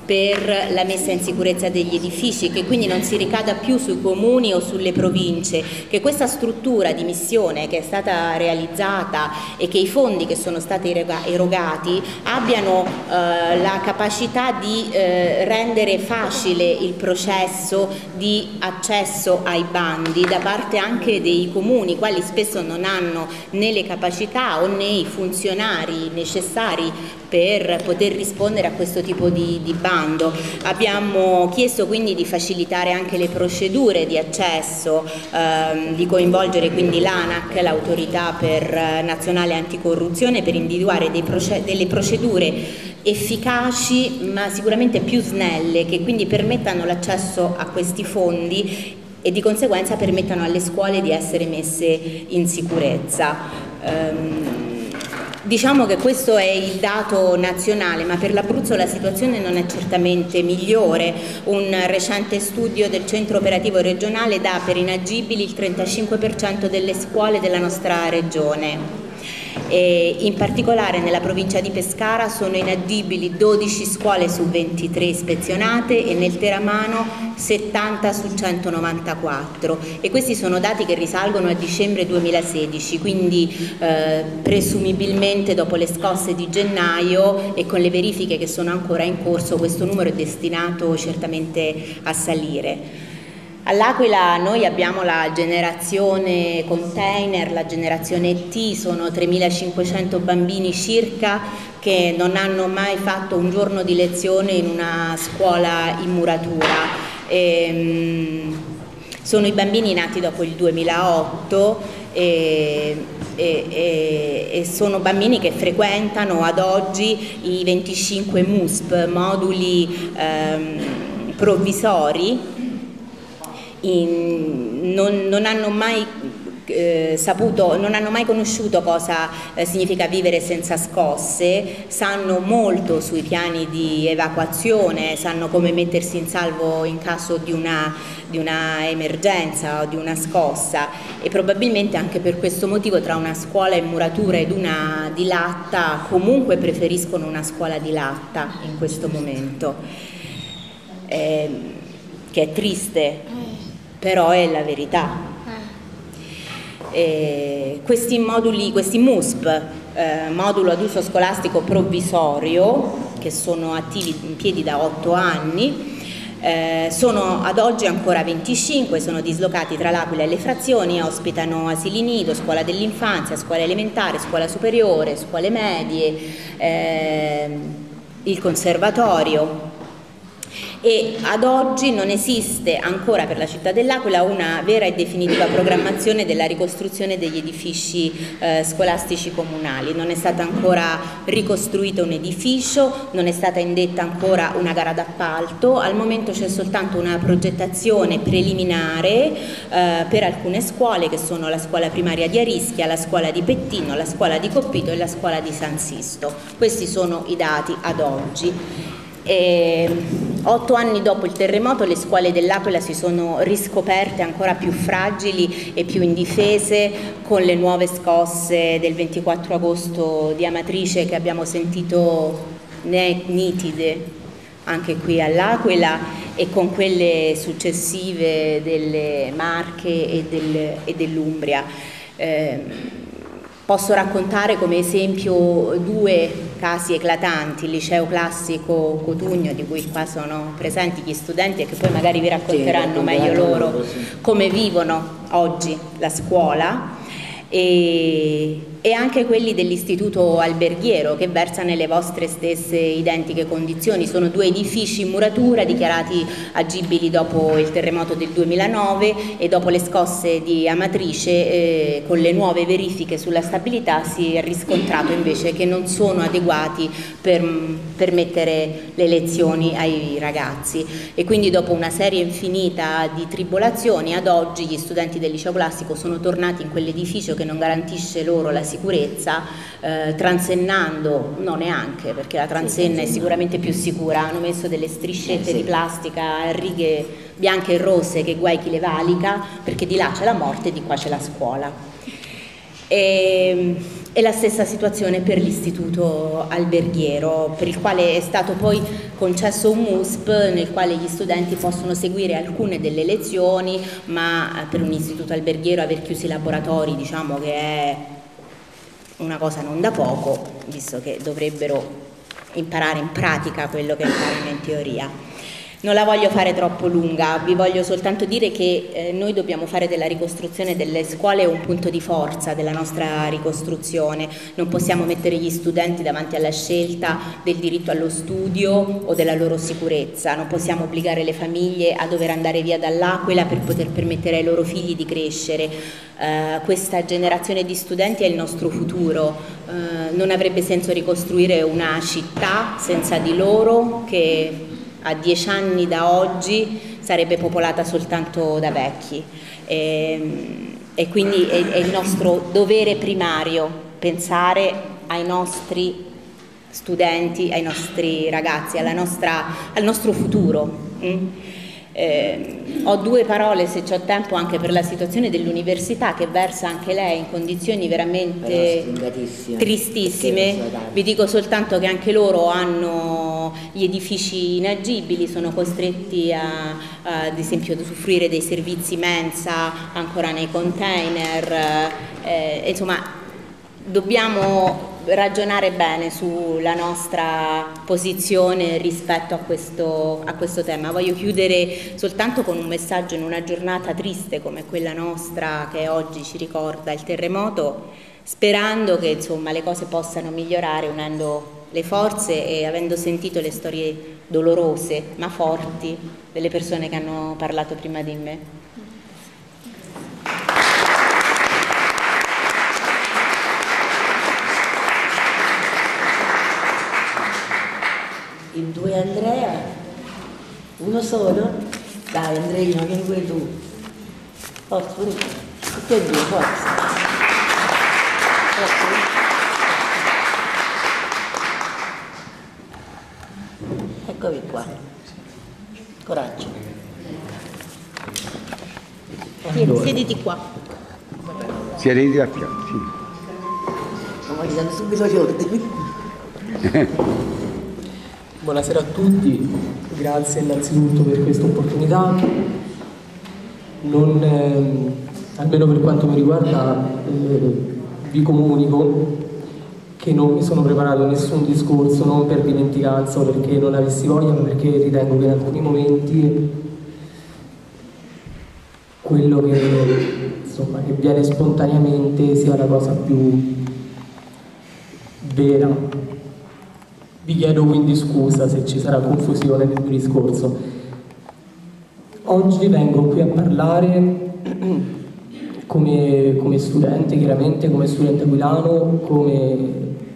per la messa in sicurezza degli edifici, che quindi non si ricada più sui comuni o sulle province, che questa struttura di missione che è stata realizzata e che i fondi che sono stati erogati abbiano la capacità di rendere facile il processo di accesso ai bandi da parte anche dei comuni, quali spesso non hanno né le capacità o né i funzionari necessari per poter rispondere a questo tipo di bando. Abbiamo chiesto quindi di facilitare anche le procedure di accesso, di coinvolgere quindi l'ANAC, l'autorità nazionale anticorruzione, per individuare delle procedure efficaci ma sicuramente più snelle, che quindi permettano l'accesso a questi fondi e di conseguenza permettano alle scuole di essere messe in sicurezza. Diciamo che questo è il dato nazionale, ma per l'Abruzzo la situazione non è certamente migliore. Un recente studio del centro operativo regionale dà per inagibili il 35% delle scuole della nostra regione. E in particolare nella provincia di Pescara sono inagibili 12 scuole su 23 ispezionate e nel Teramano 70 su 194, e questi sono dati che risalgono a dicembre 2016, quindi presumibilmente dopo le scosse di gennaio e con le verifiche che sono ancora in corso questo numero è destinato certamente a salire. All'Aquila noi abbiamo la generazione container, la generazione T, sono 3.500 bambini circa che non hanno mai fatto un giorno di lezione in una scuola in muratura. Sono i bambini nati dopo il 2008 e sono bambini che frequentano ad oggi i 25 MUSP, moduli provvisori. Non hanno mai conosciuto cosa significa vivere senza scosse, sanno molto sui piani di evacuazione, sanno come mettersi in salvo in caso di una emergenza o di una scossa, e probabilmente anche per questo motivo tra una scuola in muratura ed una di latta comunque preferiscono una scuola di latta in questo momento, che è triste. Però è la verità. Questi MUSP, modulo ad uso scolastico provvisorio, che sono attivi in piedi da 8 anni, sono ad oggi ancora 25, sono dislocati tra l'Aquila e le frazioni, ospitano asili nido, scuola dell'infanzia, scuola elementare, scuola superiore, scuole medie, il conservatorio. E ad oggi non esiste ancora per la città dell'Aquila una vera e definitiva programmazione della ricostruzione degli edifici scolastici comunali. Non è stato ancora ricostruito un edificio, non è stata indetta ancora una gara d'appalto, al momento c'è soltanto una progettazione preliminare per alcune scuole, che sono la scuola primaria di Arischia, la scuola di Pettino, la scuola di Coppito e la scuola di San Sisto. Questi sono i dati ad oggi. 8 anni dopo il terremoto le scuole dell'Aquila si sono riscoperte ancora più fragili e più indifese, con le nuove scosse del 24 agosto di Amatrice che abbiamo sentito nitide anche qui all'Aquila, e con quelle successive delle Marche e dell'Umbria. Posso raccontare come esempio 2 casi eclatanti: il liceo classico Cotugno, di cui qua sono presenti gli studenti e che poi magari vi racconteranno meglio loro come vivono oggi la scuola, e anche quelli dell'istituto alberghiero, che versa nelle vostre stesse identiche condizioni. Sono 2 edifici in muratura dichiarati agibili dopo il terremoto del 2009, e dopo le scosse di Amatrice con le nuove verifiche sulla stabilità si è riscontrato invece che non sono adeguati per permettere le lezioni ai ragazzi, e quindi dopo una serie infinita di tribolazioni ad oggi gli studenti del liceo classico sono tornati in quell'edificio che non garantisce loro la sicurezza, transennando, no neanche, perché la transenna è sicuramente più sicura, hanno messo delle striscette di plastica a righe bianche e rosse che guai chi le valica, perché di là c'è la morte e di qua c'è la scuola. E la stessa situazione per l'istituto alberghiero, per il quale è stato poi concesso un MUSP nel quale gli studenti possono seguire alcune delle lezioni, ma per un istituto alberghiero aver chiuso i laboratori diciamo che è una cosa non da poco, visto che dovrebbero imparare in pratica quello che imparano in teoria. Non la voglio fare troppo lunga, vi voglio soltanto dire che noi dobbiamo fare della ricostruzione delle scuole un punto di forza della nostra ricostruzione. Non possiamo mettere gli studenti davanti alla scelta del diritto allo studio o della loro sicurezza, non possiamo obbligare le famiglie a dover andare via dall'Aquila per poter permettere ai loro figli di crescere. Questa generazione di studenti è il nostro futuro, non avrebbe senso ricostruire una città senza di loro che a 10 anni da oggi sarebbe popolata soltanto da vecchi e quindi è il nostro dovere primario pensare ai nostri studenti, ai nostri ragazzi, al nostro futuro. Ho due parole, se c'ho tempo, anche per la situazione dell'università che versa anche lei in condizioni veramente tristissime. Vi dico soltanto che anche loro hanno gli edifici inagibili, sono costretti ad esempio ad usufruire dei servizi mensa ancora nei container, insomma dobbiamo ragionare bene sulla nostra posizione rispetto a questo tema. Voglio chiudere soltanto con un messaggio in una giornata triste come quella nostra che oggi ci ricorda il terremoto, sperando che insomma le cose possano migliorare unendo le forze e avendo sentito le storie dolorose ma forti delle persone che hanno parlato prima di me. In due Andrea, uno solo? Dai Andreino, vieni pure tu. Forza, pure tu. Tutti e due, forza. Eccovi qua. Coraggio. Siediti qua. Siediti a fianco, sì. Ma gli danno subito gli ordini. Buonasera a tutti, grazie innanzitutto per questa opportunità. Almeno per quanto mi riguarda, vi comunico che non mi sono preparato nessun discorso, non per dimenticanza o perché non avessi voglia, ma perché ritengo che in alcuni momenti quello che viene spontaneamente sia la cosa più vera. Vi chiedo quindi scusa se ci sarà confusione nel mio discorso. Oggi vengo qui a parlare come studente, chiaramente come studente aquilano, come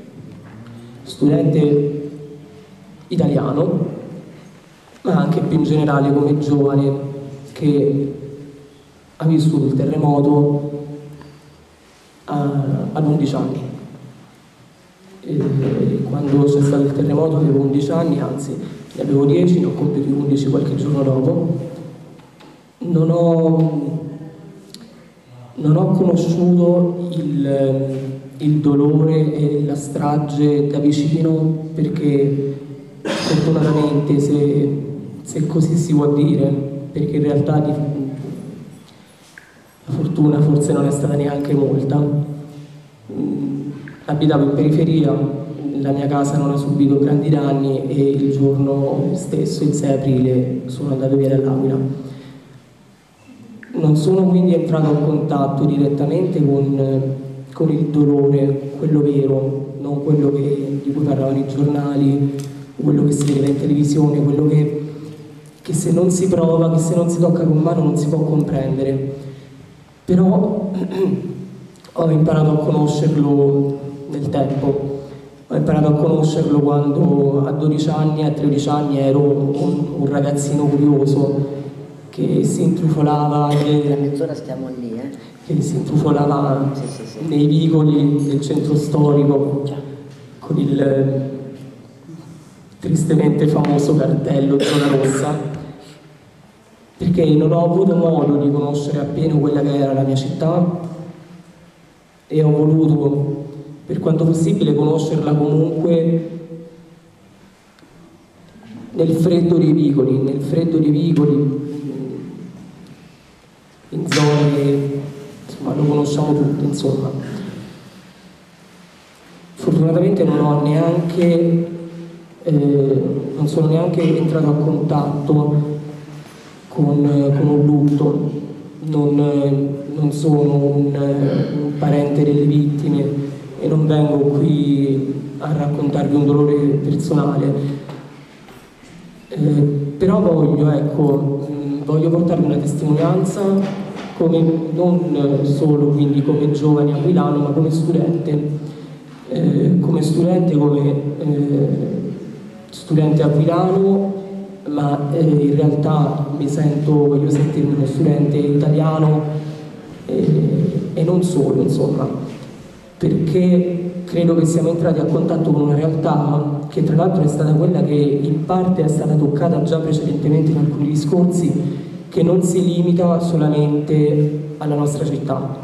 studente italiano, ma anche più in generale come giovane che ha vissuto il terremoto ad 11 anni. Quando c'è stato il terremoto avevo 11 anni, anzi ne avevo 10, ne ho compiuti 11 qualche giorno dopo. Non ho conosciuto il dolore e la strage da vicino perché fortunatamente, se così si può dire, perché in realtà la fortuna forse non è stata neanche molta. Abitavo in periferia, la mia casa non ha subito grandi danni e il giorno stesso, il 6 aprile, sono andato via dall'Aquila. Non sono quindi entrato in contatto direttamente con il dolore, quello vero, non quello di cui parlavano i giornali, quello che si vedeva in televisione, quello che se non si prova, che se non si tocca con mano non si può comprendere. Però ho imparato a conoscerlo nel tempo, ho imparato a conoscerlo quando a 12 anni, a 13 anni ero un ragazzino curioso che si intrufolava mezz'ora stiamo lì, che si intrufolava nei vicoli del centro storico con il tristemente famoso cartello Zona Rossa, perché non ho avuto modo di conoscere appieno quella che era la mia città e ho voluto per quanto possibile conoscerla comunque nel freddo dei vicoli, in zone, insomma, lo conosciamo tutti, insomma. Fortunatamente non sono neanche entrato a contatto con un lutto, non sono un parente delle vittime e non vengo qui a raccontarvi un dolore personale, però voglio portarvi una testimonianza non solo quindi come giovane aquilano, ma come studente aquilano, ma in realtà voglio sentirmi uno studente italiano e non solo, insomma, perché credo che siamo entrati a contatto con una realtà che tra l'altro è stata quella che in parte è stata toccata già precedentemente in alcuni discorsi, che non si limita solamente alla nostra città.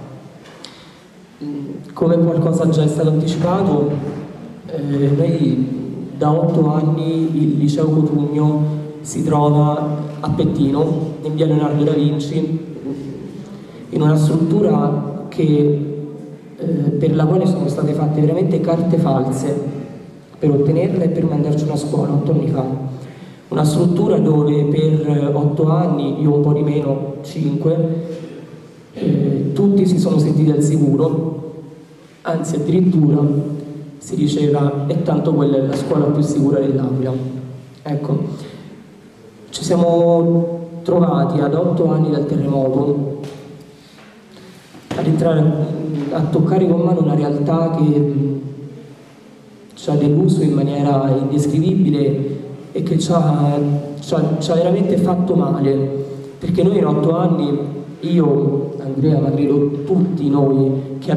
Come qualcosa già è stato anticipato, noi da 8 anni il Liceo Cotugno si trova a Pettino, in via Leonardo da Vinci, in una struttura per la quale sono state fatte veramente carte false per ottenerla e per mandarci a scuola 8 anni fa. Una struttura dove per 8 anni, io un po' di meno, 5, tutti si sono sentiti al sicuro, anzi addirittura si diceva e tanto quella è la scuola più sicura dell'Aquila. Ecco, ci siamo trovati ad 8 anni dal terremoto ad entrare a toccare con mano una realtà che ci ha deluso in maniera indescrivibile e che ci ha veramente fatto male, perché noi in 8 anni, io, Andrea, ma credo tutti noi che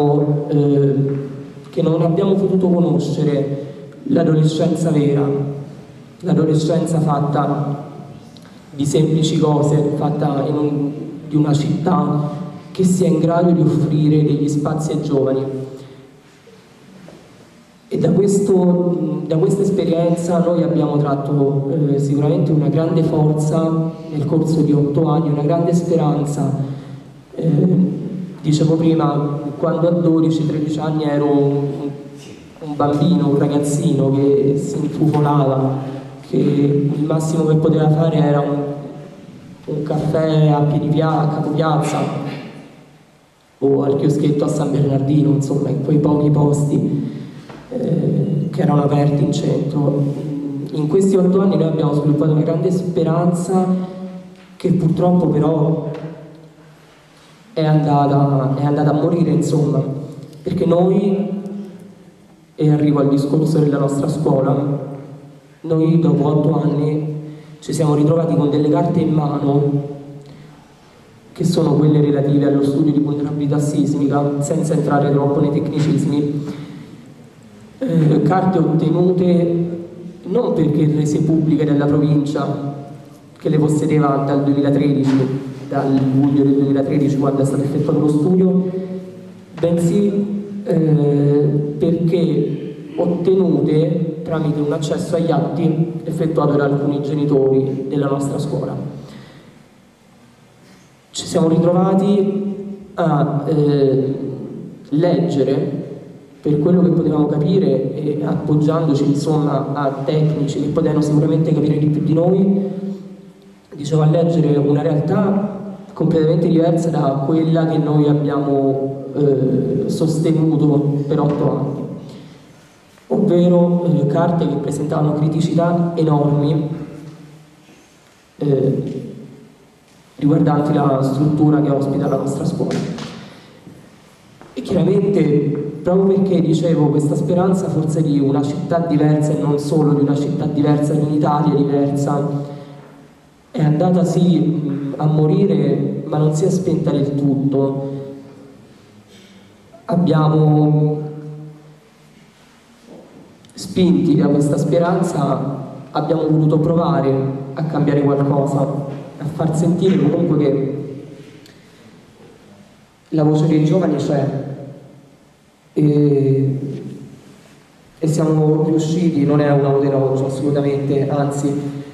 non abbiamo potuto conoscere l'adolescenza vera, l'adolescenza fatta di semplici cose, fatta di una città che sia in grado di offrire degli spazi ai giovani. E da questa esperienza noi abbiamo tratto sicuramente una grande forza nel corso di 8 anni, una grande speranza. Dicevo prima, quando a 12-13 anni ero un bambino, un ragazzino che si infufolava, che il massimo che poteva fare era un caffè a Capo Piazza o al chioschetto a San Bernardino, insomma, in quei pochi posti che erano aperti in centro. In questi 8 anni noi abbiamo sviluppato una grande speranza che purtroppo però è andata a morire, insomma, perché noi, e arrivo al discorso della nostra scuola, noi dopo 8 anni ci siamo ritrovati con delle carte in mano che sono quelle relative allo studio di vulnerabilità sismica, senza entrare troppo nei tecnicismi. Carte ottenute non perché rese pubbliche dalla provincia, che le possedeva dal 2013, dal luglio del 2013 quando è stato effettuato lo studio, bensì perché ottenute tramite un accesso agli atti effettuato da alcuni genitori della nostra scuola. Ci siamo ritrovati a leggere per quello che potevamo capire e appoggiandoci insomma a tecnici che potevano sicuramente capire di più di noi, dicevo, a leggere una realtà completamente diversa da quella che noi abbiamo sostenuto per 8 anni, ovvero carte che presentavano criticità enormi riguardanti la struttura che ospita la nostra scuola. E chiaramente, proprio perché dicevo questa speranza forse di una città diversa e non solo di una città diversa, di un'Italia diversa, è andata sì a morire, ma non si è spenta del tutto. Abbiamo, spinti da questa speranza, abbiamo voluto provare a cambiare qualcosa, a far sentire comunque che la voce dei giovani c'è e siamo riusciti, non è un autoelogio assolutamente, anzi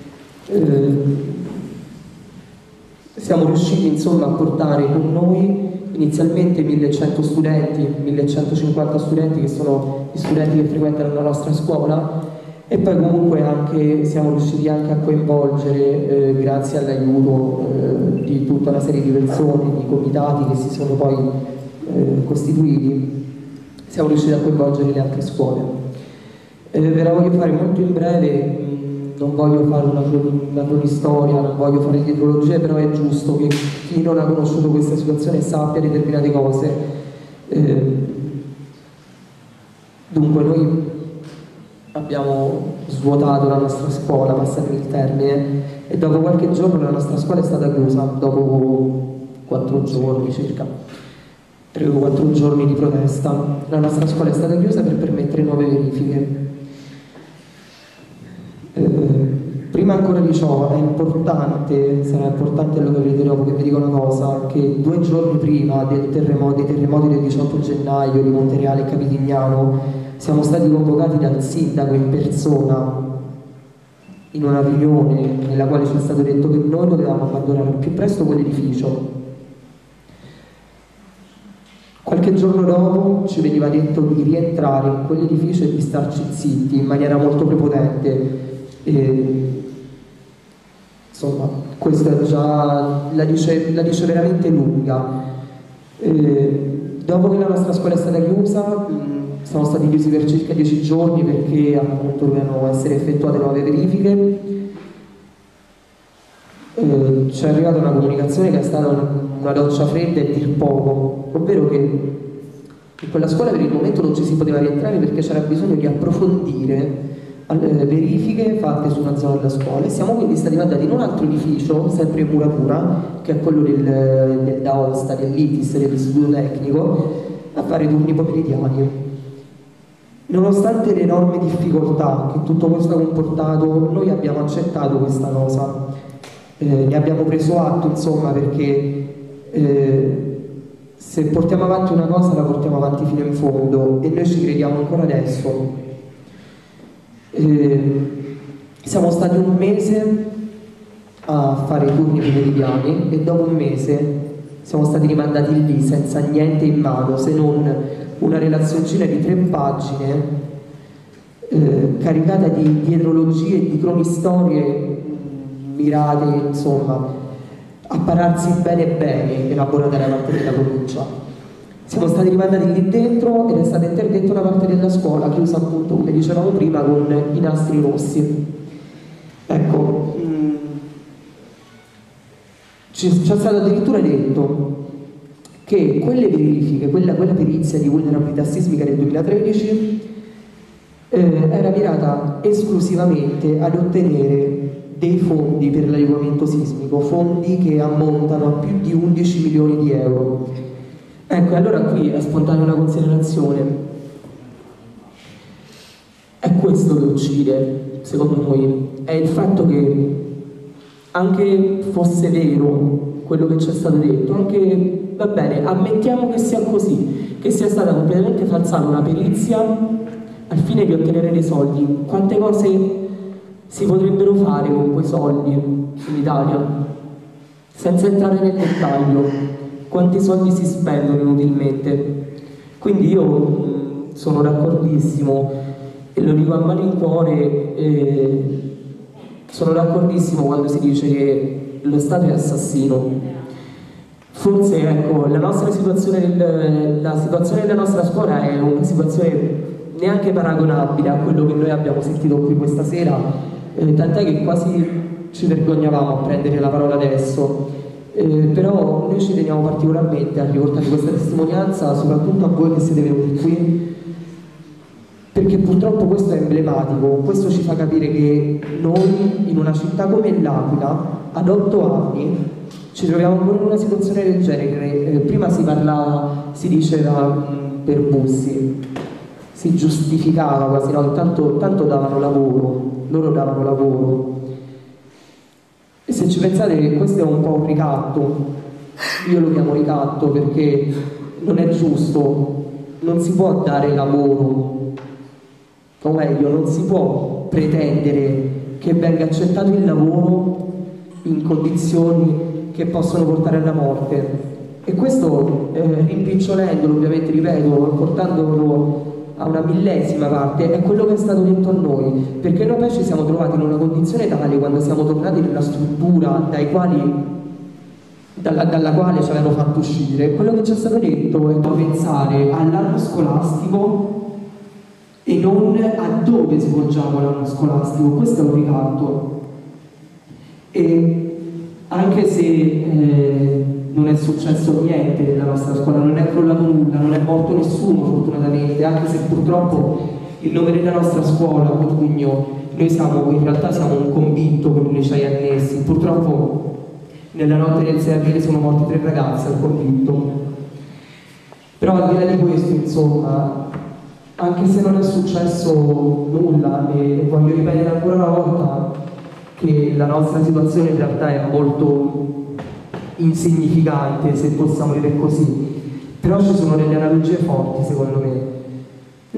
siamo riusciti insomma a portare con noi inizialmente 1100 studenti, 1150 studenti che sono gli studenti che frequentano la nostra scuola, e poi comunque anche siamo riusciti anche a coinvolgere, grazie all'aiuto di tutta una serie di persone, di comitati che si sono poi costituiti, siamo riusciti a coinvolgere le altre scuole. Ve la voglio fare molto in breve, non voglio fare una cronistoria, non voglio fare dietrologie, però è giusto che chi non ha conosciuto questa situazione sappia determinate cose. Dunque noi abbiamo svuotato la nostra scuola, passami il termine, e dopo qualche giorno la nostra scuola è stata chiusa, dopo 4 giorni circa, 3 o 4 giorni di protesta. La nostra scuola è stata chiusa per permettere nuove verifiche. Prima ancora di ciò è importante, sarà importante, lo capirete dopo che vi dico una cosa, che 2 giorni prima dei terremoti del 18 gennaio di Montereale e Capitignano siamo stati convocati dal sindaco in persona in una riunione nella quale ci è stato detto che noi dovevamo abbandonare al più presto quell'edificio. Qualche giorno dopo ci veniva detto di rientrare in quell'edificio e di starci zitti in maniera molto prepotente. Insomma, questa già la dice veramente lunga. Dopo che la nostra scuola è stata chiusa, siamo stati chiusi per circa 10 giorni perché appunto dovevano essere effettuate nuove verifiche. Ci è arrivata una comunicazione che è stata una doccia fredda e dir poco, ovvero che in quella scuola per il momento non ci si poteva rientrare perché c'era bisogno di approfondire le verifiche fatte su una zona della scuola, e siamo quindi stati mandati in un altro edificio, sempre in Muratura, che è quello del Daosta, dell'ITIS, dell'istituto tecnico, a fare turni pomeridiani. Nonostante le enormi difficoltà che tutto questo ha comportato, noi abbiamo accettato questa cosa, ne abbiamo preso atto, insomma, perché se portiamo avanti una cosa la portiamo avanti fino in fondo, e noi ci crediamo ancora adesso. Siamo stati 1 mese a fare i turni pomeridiani e dopo 1 mese siamo stati rimandati lì senza niente in mano, se non una relazioncina di 3 pagine caricata di dietrologie e di cronistorie mirate, insomma, a pararsi bene bene, elaborate da parte della provincia. Siamo stati rimandati lì dentro ed è stata interdetta una parte della scuola, chiusa appunto, come dicevamo prima, con i nastri rossi. Ecco, ci è stato addirittura detto che quelle verifiche, quella perizia di vulnerabilità sismica del 2013 era mirata esclusivamente ad ottenere dei fondi per l'adeguamento sismico, fondi che ammontano a più di 11 milioni di euro. Ecco, allora qui è spontanea una considerazione. È questo che uccide, secondo noi, è il fatto che anche fosse vero quello che ci è stato detto, anche, va bene, ammettiamo che sia così, che sia stata completamente falsata una perizia al fine di ottenere dei soldi. Quante cose si potrebbero fare con quei soldi in Italia? Senza entrare nel dettaglio, quanti soldi si spendono inutilmente. Quindi io sono d'accordissimo, e lo dico a malincuore, sono d'accordissimo quando si dice che lo Stato è assassino. Forse, ecco, la situazione della nostra scuola è una situazione neanche paragonabile a quello che noi abbiamo sentito qui questa sera, tant'è che quasi ci vergognavamo a prendere la parola adesso. Però noi ci teniamo particolarmente a riportare questa testimonianza, soprattutto a voi che siete venuti qui, perché purtroppo questo è emblematico. Questo ci fa capire che noi in una città come l'Aquila ad 8 anni ci troviamo ancora in una situazione del genere. Prima si diceva per Bussi, si giustificava quasi, no? Tanto davano lavoro, loro davano lavoro. E se ci pensate, questo è un po' un ricatto, io lo chiamo ricatto perché non è giusto non si può dare lavoro, o meglio, non si può pretendere che venga accettato il lavoro in condizioni che possono portare alla morte. E questo, rimpicciolendolo, ovviamente, ripeto, portandolo a una millesima parte, è quello che è stato detto a noi, perché noi poi ci siamo trovati in una condizione tale, quando siamo tornati nella struttura dalla quale ci avevano fatto uscire, quello che ci è stato detto è pensare all'anno scolastico e non a dove svolgiamo l'anno scolastico. Questo è un ricatto. E anche se non è successo niente nella nostra scuola, non è crollato nulla, non è morto nessuno fortunatamente, anche se purtroppo il nome della nostra scuola, Cotugno, noi in realtà siamo un convitto con i licei annessi. Purtroppo nella notte del 6 aprile sono morti 3 ragazzi al convitto. Però al di là di questo, insomma, anche se non è successo nulla, e voglio ripetere ancora una volta che la nostra situazione in realtà è molto insignificante, se possiamo dire così, però ci sono delle analogie forti, secondo me.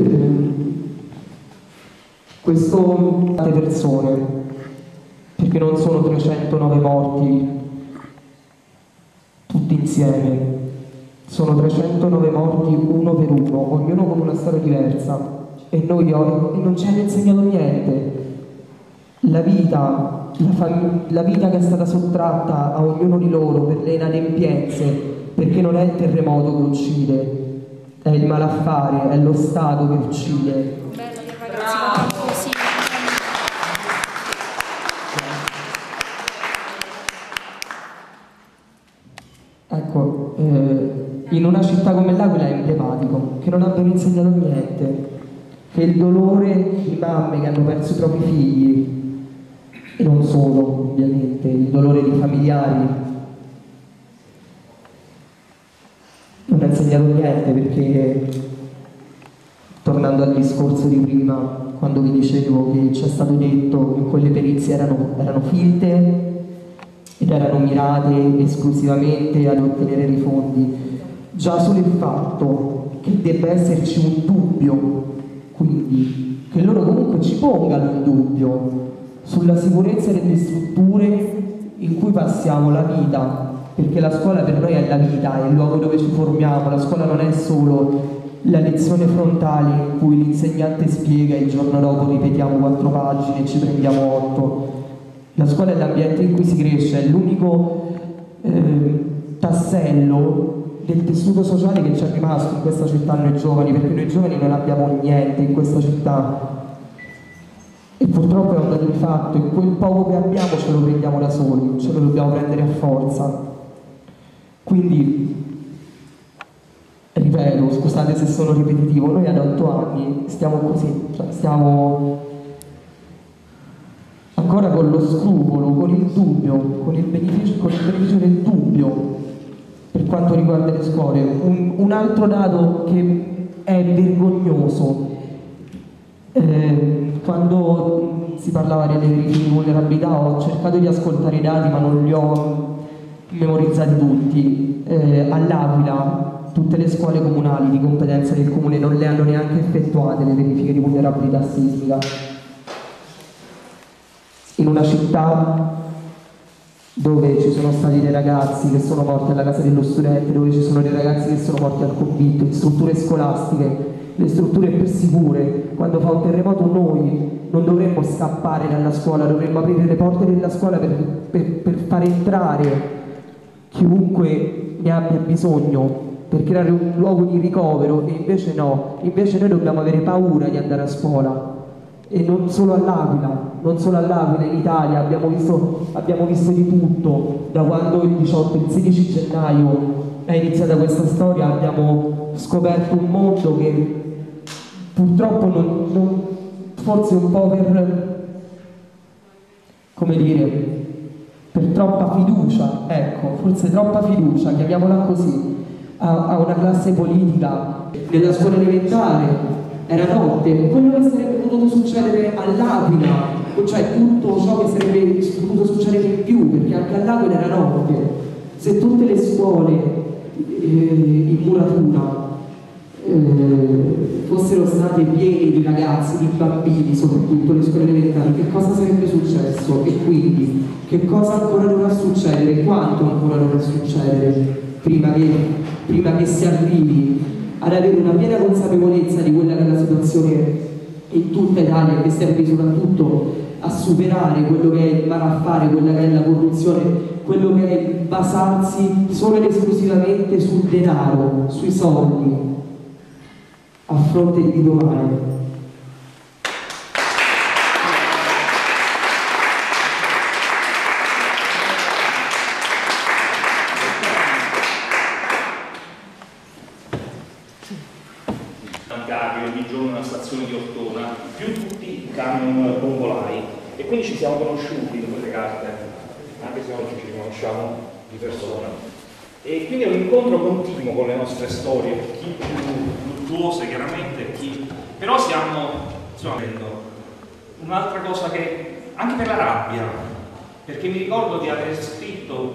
Questo tante persone, perché non sono 309 morti tutti insieme, sono 309 morti uno per uno, ognuno con una storia diversa, e noi non ci hanno insegnato niente. La vita che è stata sottratta a ognuno di loro per le inadempienze, perché non è il terremoto che uccide, è il malaffare, è lo Stato che uccide. Bello che ragazzi così. Ecco, in una città come l'Aquila è emblematico che non abbiano insegnato niente, che il dolore di mamme che hanno perso i propri figli, e non solo, ovviamente, il dolore di familiari, non ha insegnato niente, perché, tornando al discorso di prima, quando vi dicevo che ci è stato detto che quelle perizie erano finte ed erano mirate esclusivamente ad ottenere dei fondi, già solo il fatto che debba esserci un dubbio, quindi che loro comunque ci pongano un dubbio sulla sicurezza delle strutture in cui passiamo la vita, perché la scuola per noi è la vita, è il luogo dove ci formiamo. La scuola non è solo la lezione frontale in cui l'insegnante spiega e il giorno dopo ripetiamo 4 pagine e ci prendiamo 8. La scuola è l'ambiente in cui si cresce, è l'unico tassello del tessuto sociale che ci è rimasto in questa città noi giovani, perché noi giovani non abbiamo niente in questa città. E purtroppo è un dato di fatto, e quel poco che abbiamo ce lo prendiamo da soli, ce lo dobbiamo prendere a forza. Quindi, ripeto, scusate se sono ripetitivo, noi ad 8 anni stiamo così, cioè stiamo ancora con lo scrupolo, con il dubbio, con il beneficio del dubbio per quanto riguarda le scuole. Un altro dato che è vergognoso. Quando si parlava delle verifiche di vulnerabilità ho cercato di ascoltare i dati, ma non li ho memorizzati tutti. All'Aquila tutte le scuole comunali di competenza del comune non le hanno neanche effettuate le verifiche di vulnerabilità sismica. In una città dove ci sono stati dei ragazzi che sono morti alla casa dello studente, dove ci sono dei ragazzi che sono morti al convitto, in strutture scolastiche, le strutture più sicure, quando fa un terremoto noi non dovremmo scappare dalla scuola, dovremmo aprire le porte della scuola per far entrare chiunque ne abbia bisogno, per creare un luogo di ricovero, e invece no, invece noi dobbiamo avere paura di andare a scuola. E non solo all'Aquila, in Italia abbiamo visto di tutto. Da quando il 16 gennaio è iniziata questa storia abbiamo scoperto un mondo che purtroppo forse un po' per troppa fiducia, ecco, forse troppa fiducia, chiamiamola così, a una classe politica. Nella scuola elementare era notte, quello che sarebbe potuto succedere all'Aquila, cioè tutto ciò che sarebbe potuto succedere in più, perché anche all'Aquila era notte. Se tutte le scuole in muratura fossero state piene di ragazzi, di bambini, soprattutto le scuole elementari, che cosa sarebbe successo? E quindi che cosa ancora dovrà succedere, quanto ancora dovrà succedere prima che si arrivi ad avere una piena consapevolezza di quella che è la situazione in tutta Italia, che serve soprattutto a superare quello che è il malaffare, quella che è la corruzione, quello che è il basarsi solo ed esclusivamente sul denaro, sui soldi, a fronte di domani. Ogni giorno nella stazione di Ortona, più tutti i camion bombolai, e quindi ci siamo conosciuti in quelle carte, anche se oggi ci conosciamo di persona. E quindi è un incontro continuo con le nostre storie, chi più luttuose chiaramente, chi... però stiamo vedendo un'altra cosa, che anche per la rabbia, perché mi ricordo di aver scritto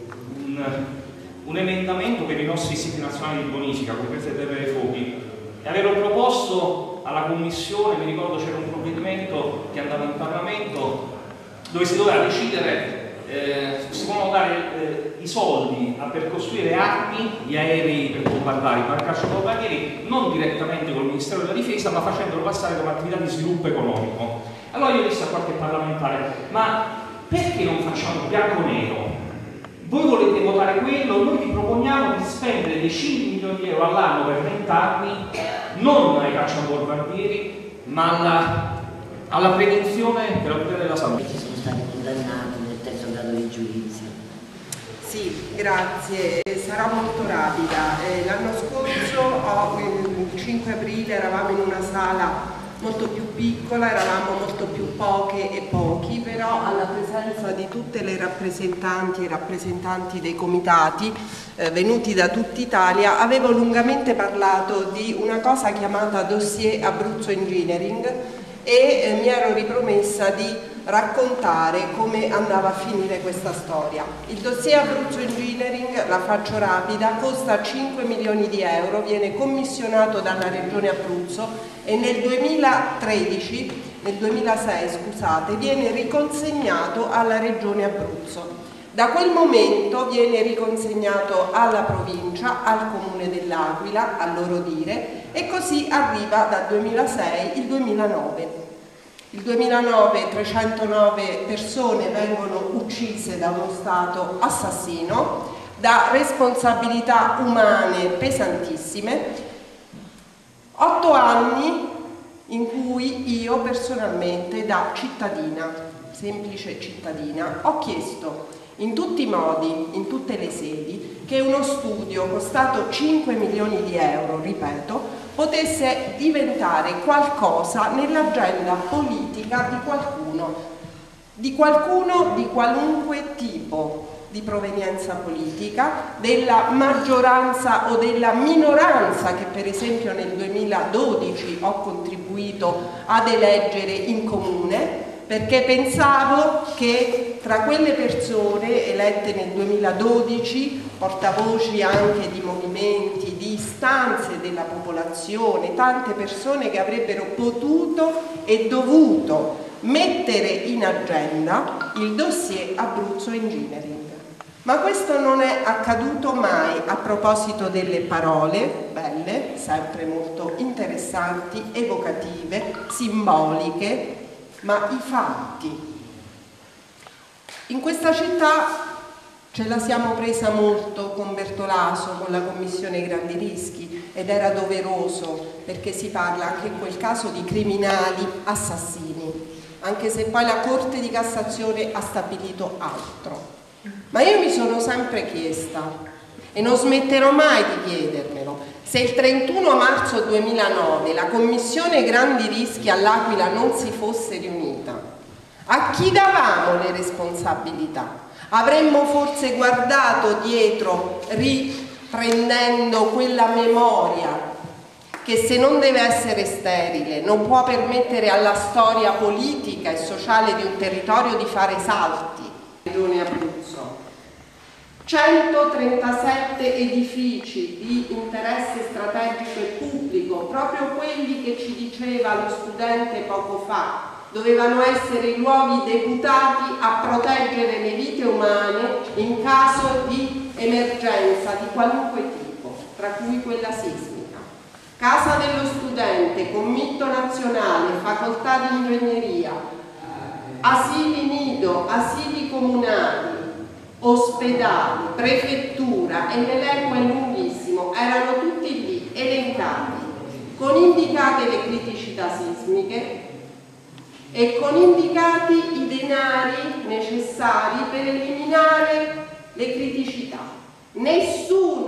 un emendamento per i nostri siti nazionali di bonifica, come queste terre dei fuochi, e avevo proposto alla Commissione, mi ricordo c'era un provvedimento che andava in Parlamento dove si doveva decidere, si potevano dare i soldi per costruire armi, gli aerei per bombardare, i barcacci bombardieri, non direttamente col Ministero della Difesa, ma facendolo passare come attività di sviluppo economico. Allora io dissi a qualche parlamentare, ma perché non facciamo bianco-nero? Voi volete votare quello, noi vi proponiamo di spendere decine di milioni di euro all'anno per 20 anni, non ai cacciabombardieri, ma alla prevenzione per la tutela della salute. Ci sono stati condannati nel terzo grado di giudizio. Sì, grazie, sarò molto rapida. L'anno scorso, il 5 aprile, eravamo in una sala molto più piccola, eravamo molto più poche e pochi, però alla presenza di tutte le rappresentanti e rappresentanti dei comitati venuti da tutta Italia, avevo lungamente parlato di una cosa chiamata dossier Abruzzo Engineering e mi ero ripromessa di raccontare come andava a finire questa storia. Il dossier Abruzzo Engineering, la faccio rapida, costa 5 milioni di euro, viene commissionato dalla Regione Abruzzo e nel 2006 scusate, viene riconsegnato alla Regione Abruzzo. Da quel momento viene riconsegnato alla provincia, al comune dell'Aquila, a loro dire, e così arriva dal 2006 il 2009. Il 2009 309 persone vengono uccise da uno Stato assassino, da responsabilità umane pesantissime, 8 anni in cui io personalmente, da cittadina, semplice cittadina, ho chiesto in tutti i modi, in tutte le sedi, che uno studio costato 5 milioni di euro, ripeto, potesse diventare qualcosa nell'agenda politica di qualcuno di qualunque tipo di provenienza politica, della maggioranza o della minoranza che per esempio nel 2012 ho contribuito ad eleggere in comune, perché pensavo che tra quelle persone elette nel 2012, portavoci anche di movimenti, di istanze della popolazione, tante persone che avrebbero potuto e dovuto mettere in agenda il dossier Abruzzo Engineering. Ma questo non è accaduto mai, a proposito delle parole, belle, sempre molto interessanti, evocative, simboliche, ma i fatti. In questa città ce la siamo presa molto con Bertolaso, con la Commissione Grandi Rischi, ed era doveroso, perché si parla anche in quel caso di criminali assassini, anche se poi la Corte di Cassazione ha stabilito altro. Ma io mi sono sempre chiesta, e non smetterò mai di chiedermelo, se il 31 marzo 2009 la Commissione Grandi Rischi all'Aquila non si fosse riunita, a chi davamo le responsabilità? Avremmo forse guardato dietro riprendendo quella memoria che, se non deve essere sterile, non può permettere alla storia politica e sociale di un territorio di fare salti. Regione Abruzzo. 137 edifici di interesse strategico e pubblico, proprio quelli che ci diceva lo studente poco fa, dovevano essere i luoghi deputati a proteggere le vite umane in caso di emergenza di qualunque tipo, tra cui quella sismica. Casa dello studente, committo nazionale, facoltà di ingegneria, asili nido, asili comunali, ospedali, prefettura, e l'elenco è lunghissimo, erano tutti lì elencati, con indicate le criticità sismiche e con indicati i denari necessari per eliminare le criticità. Nessuno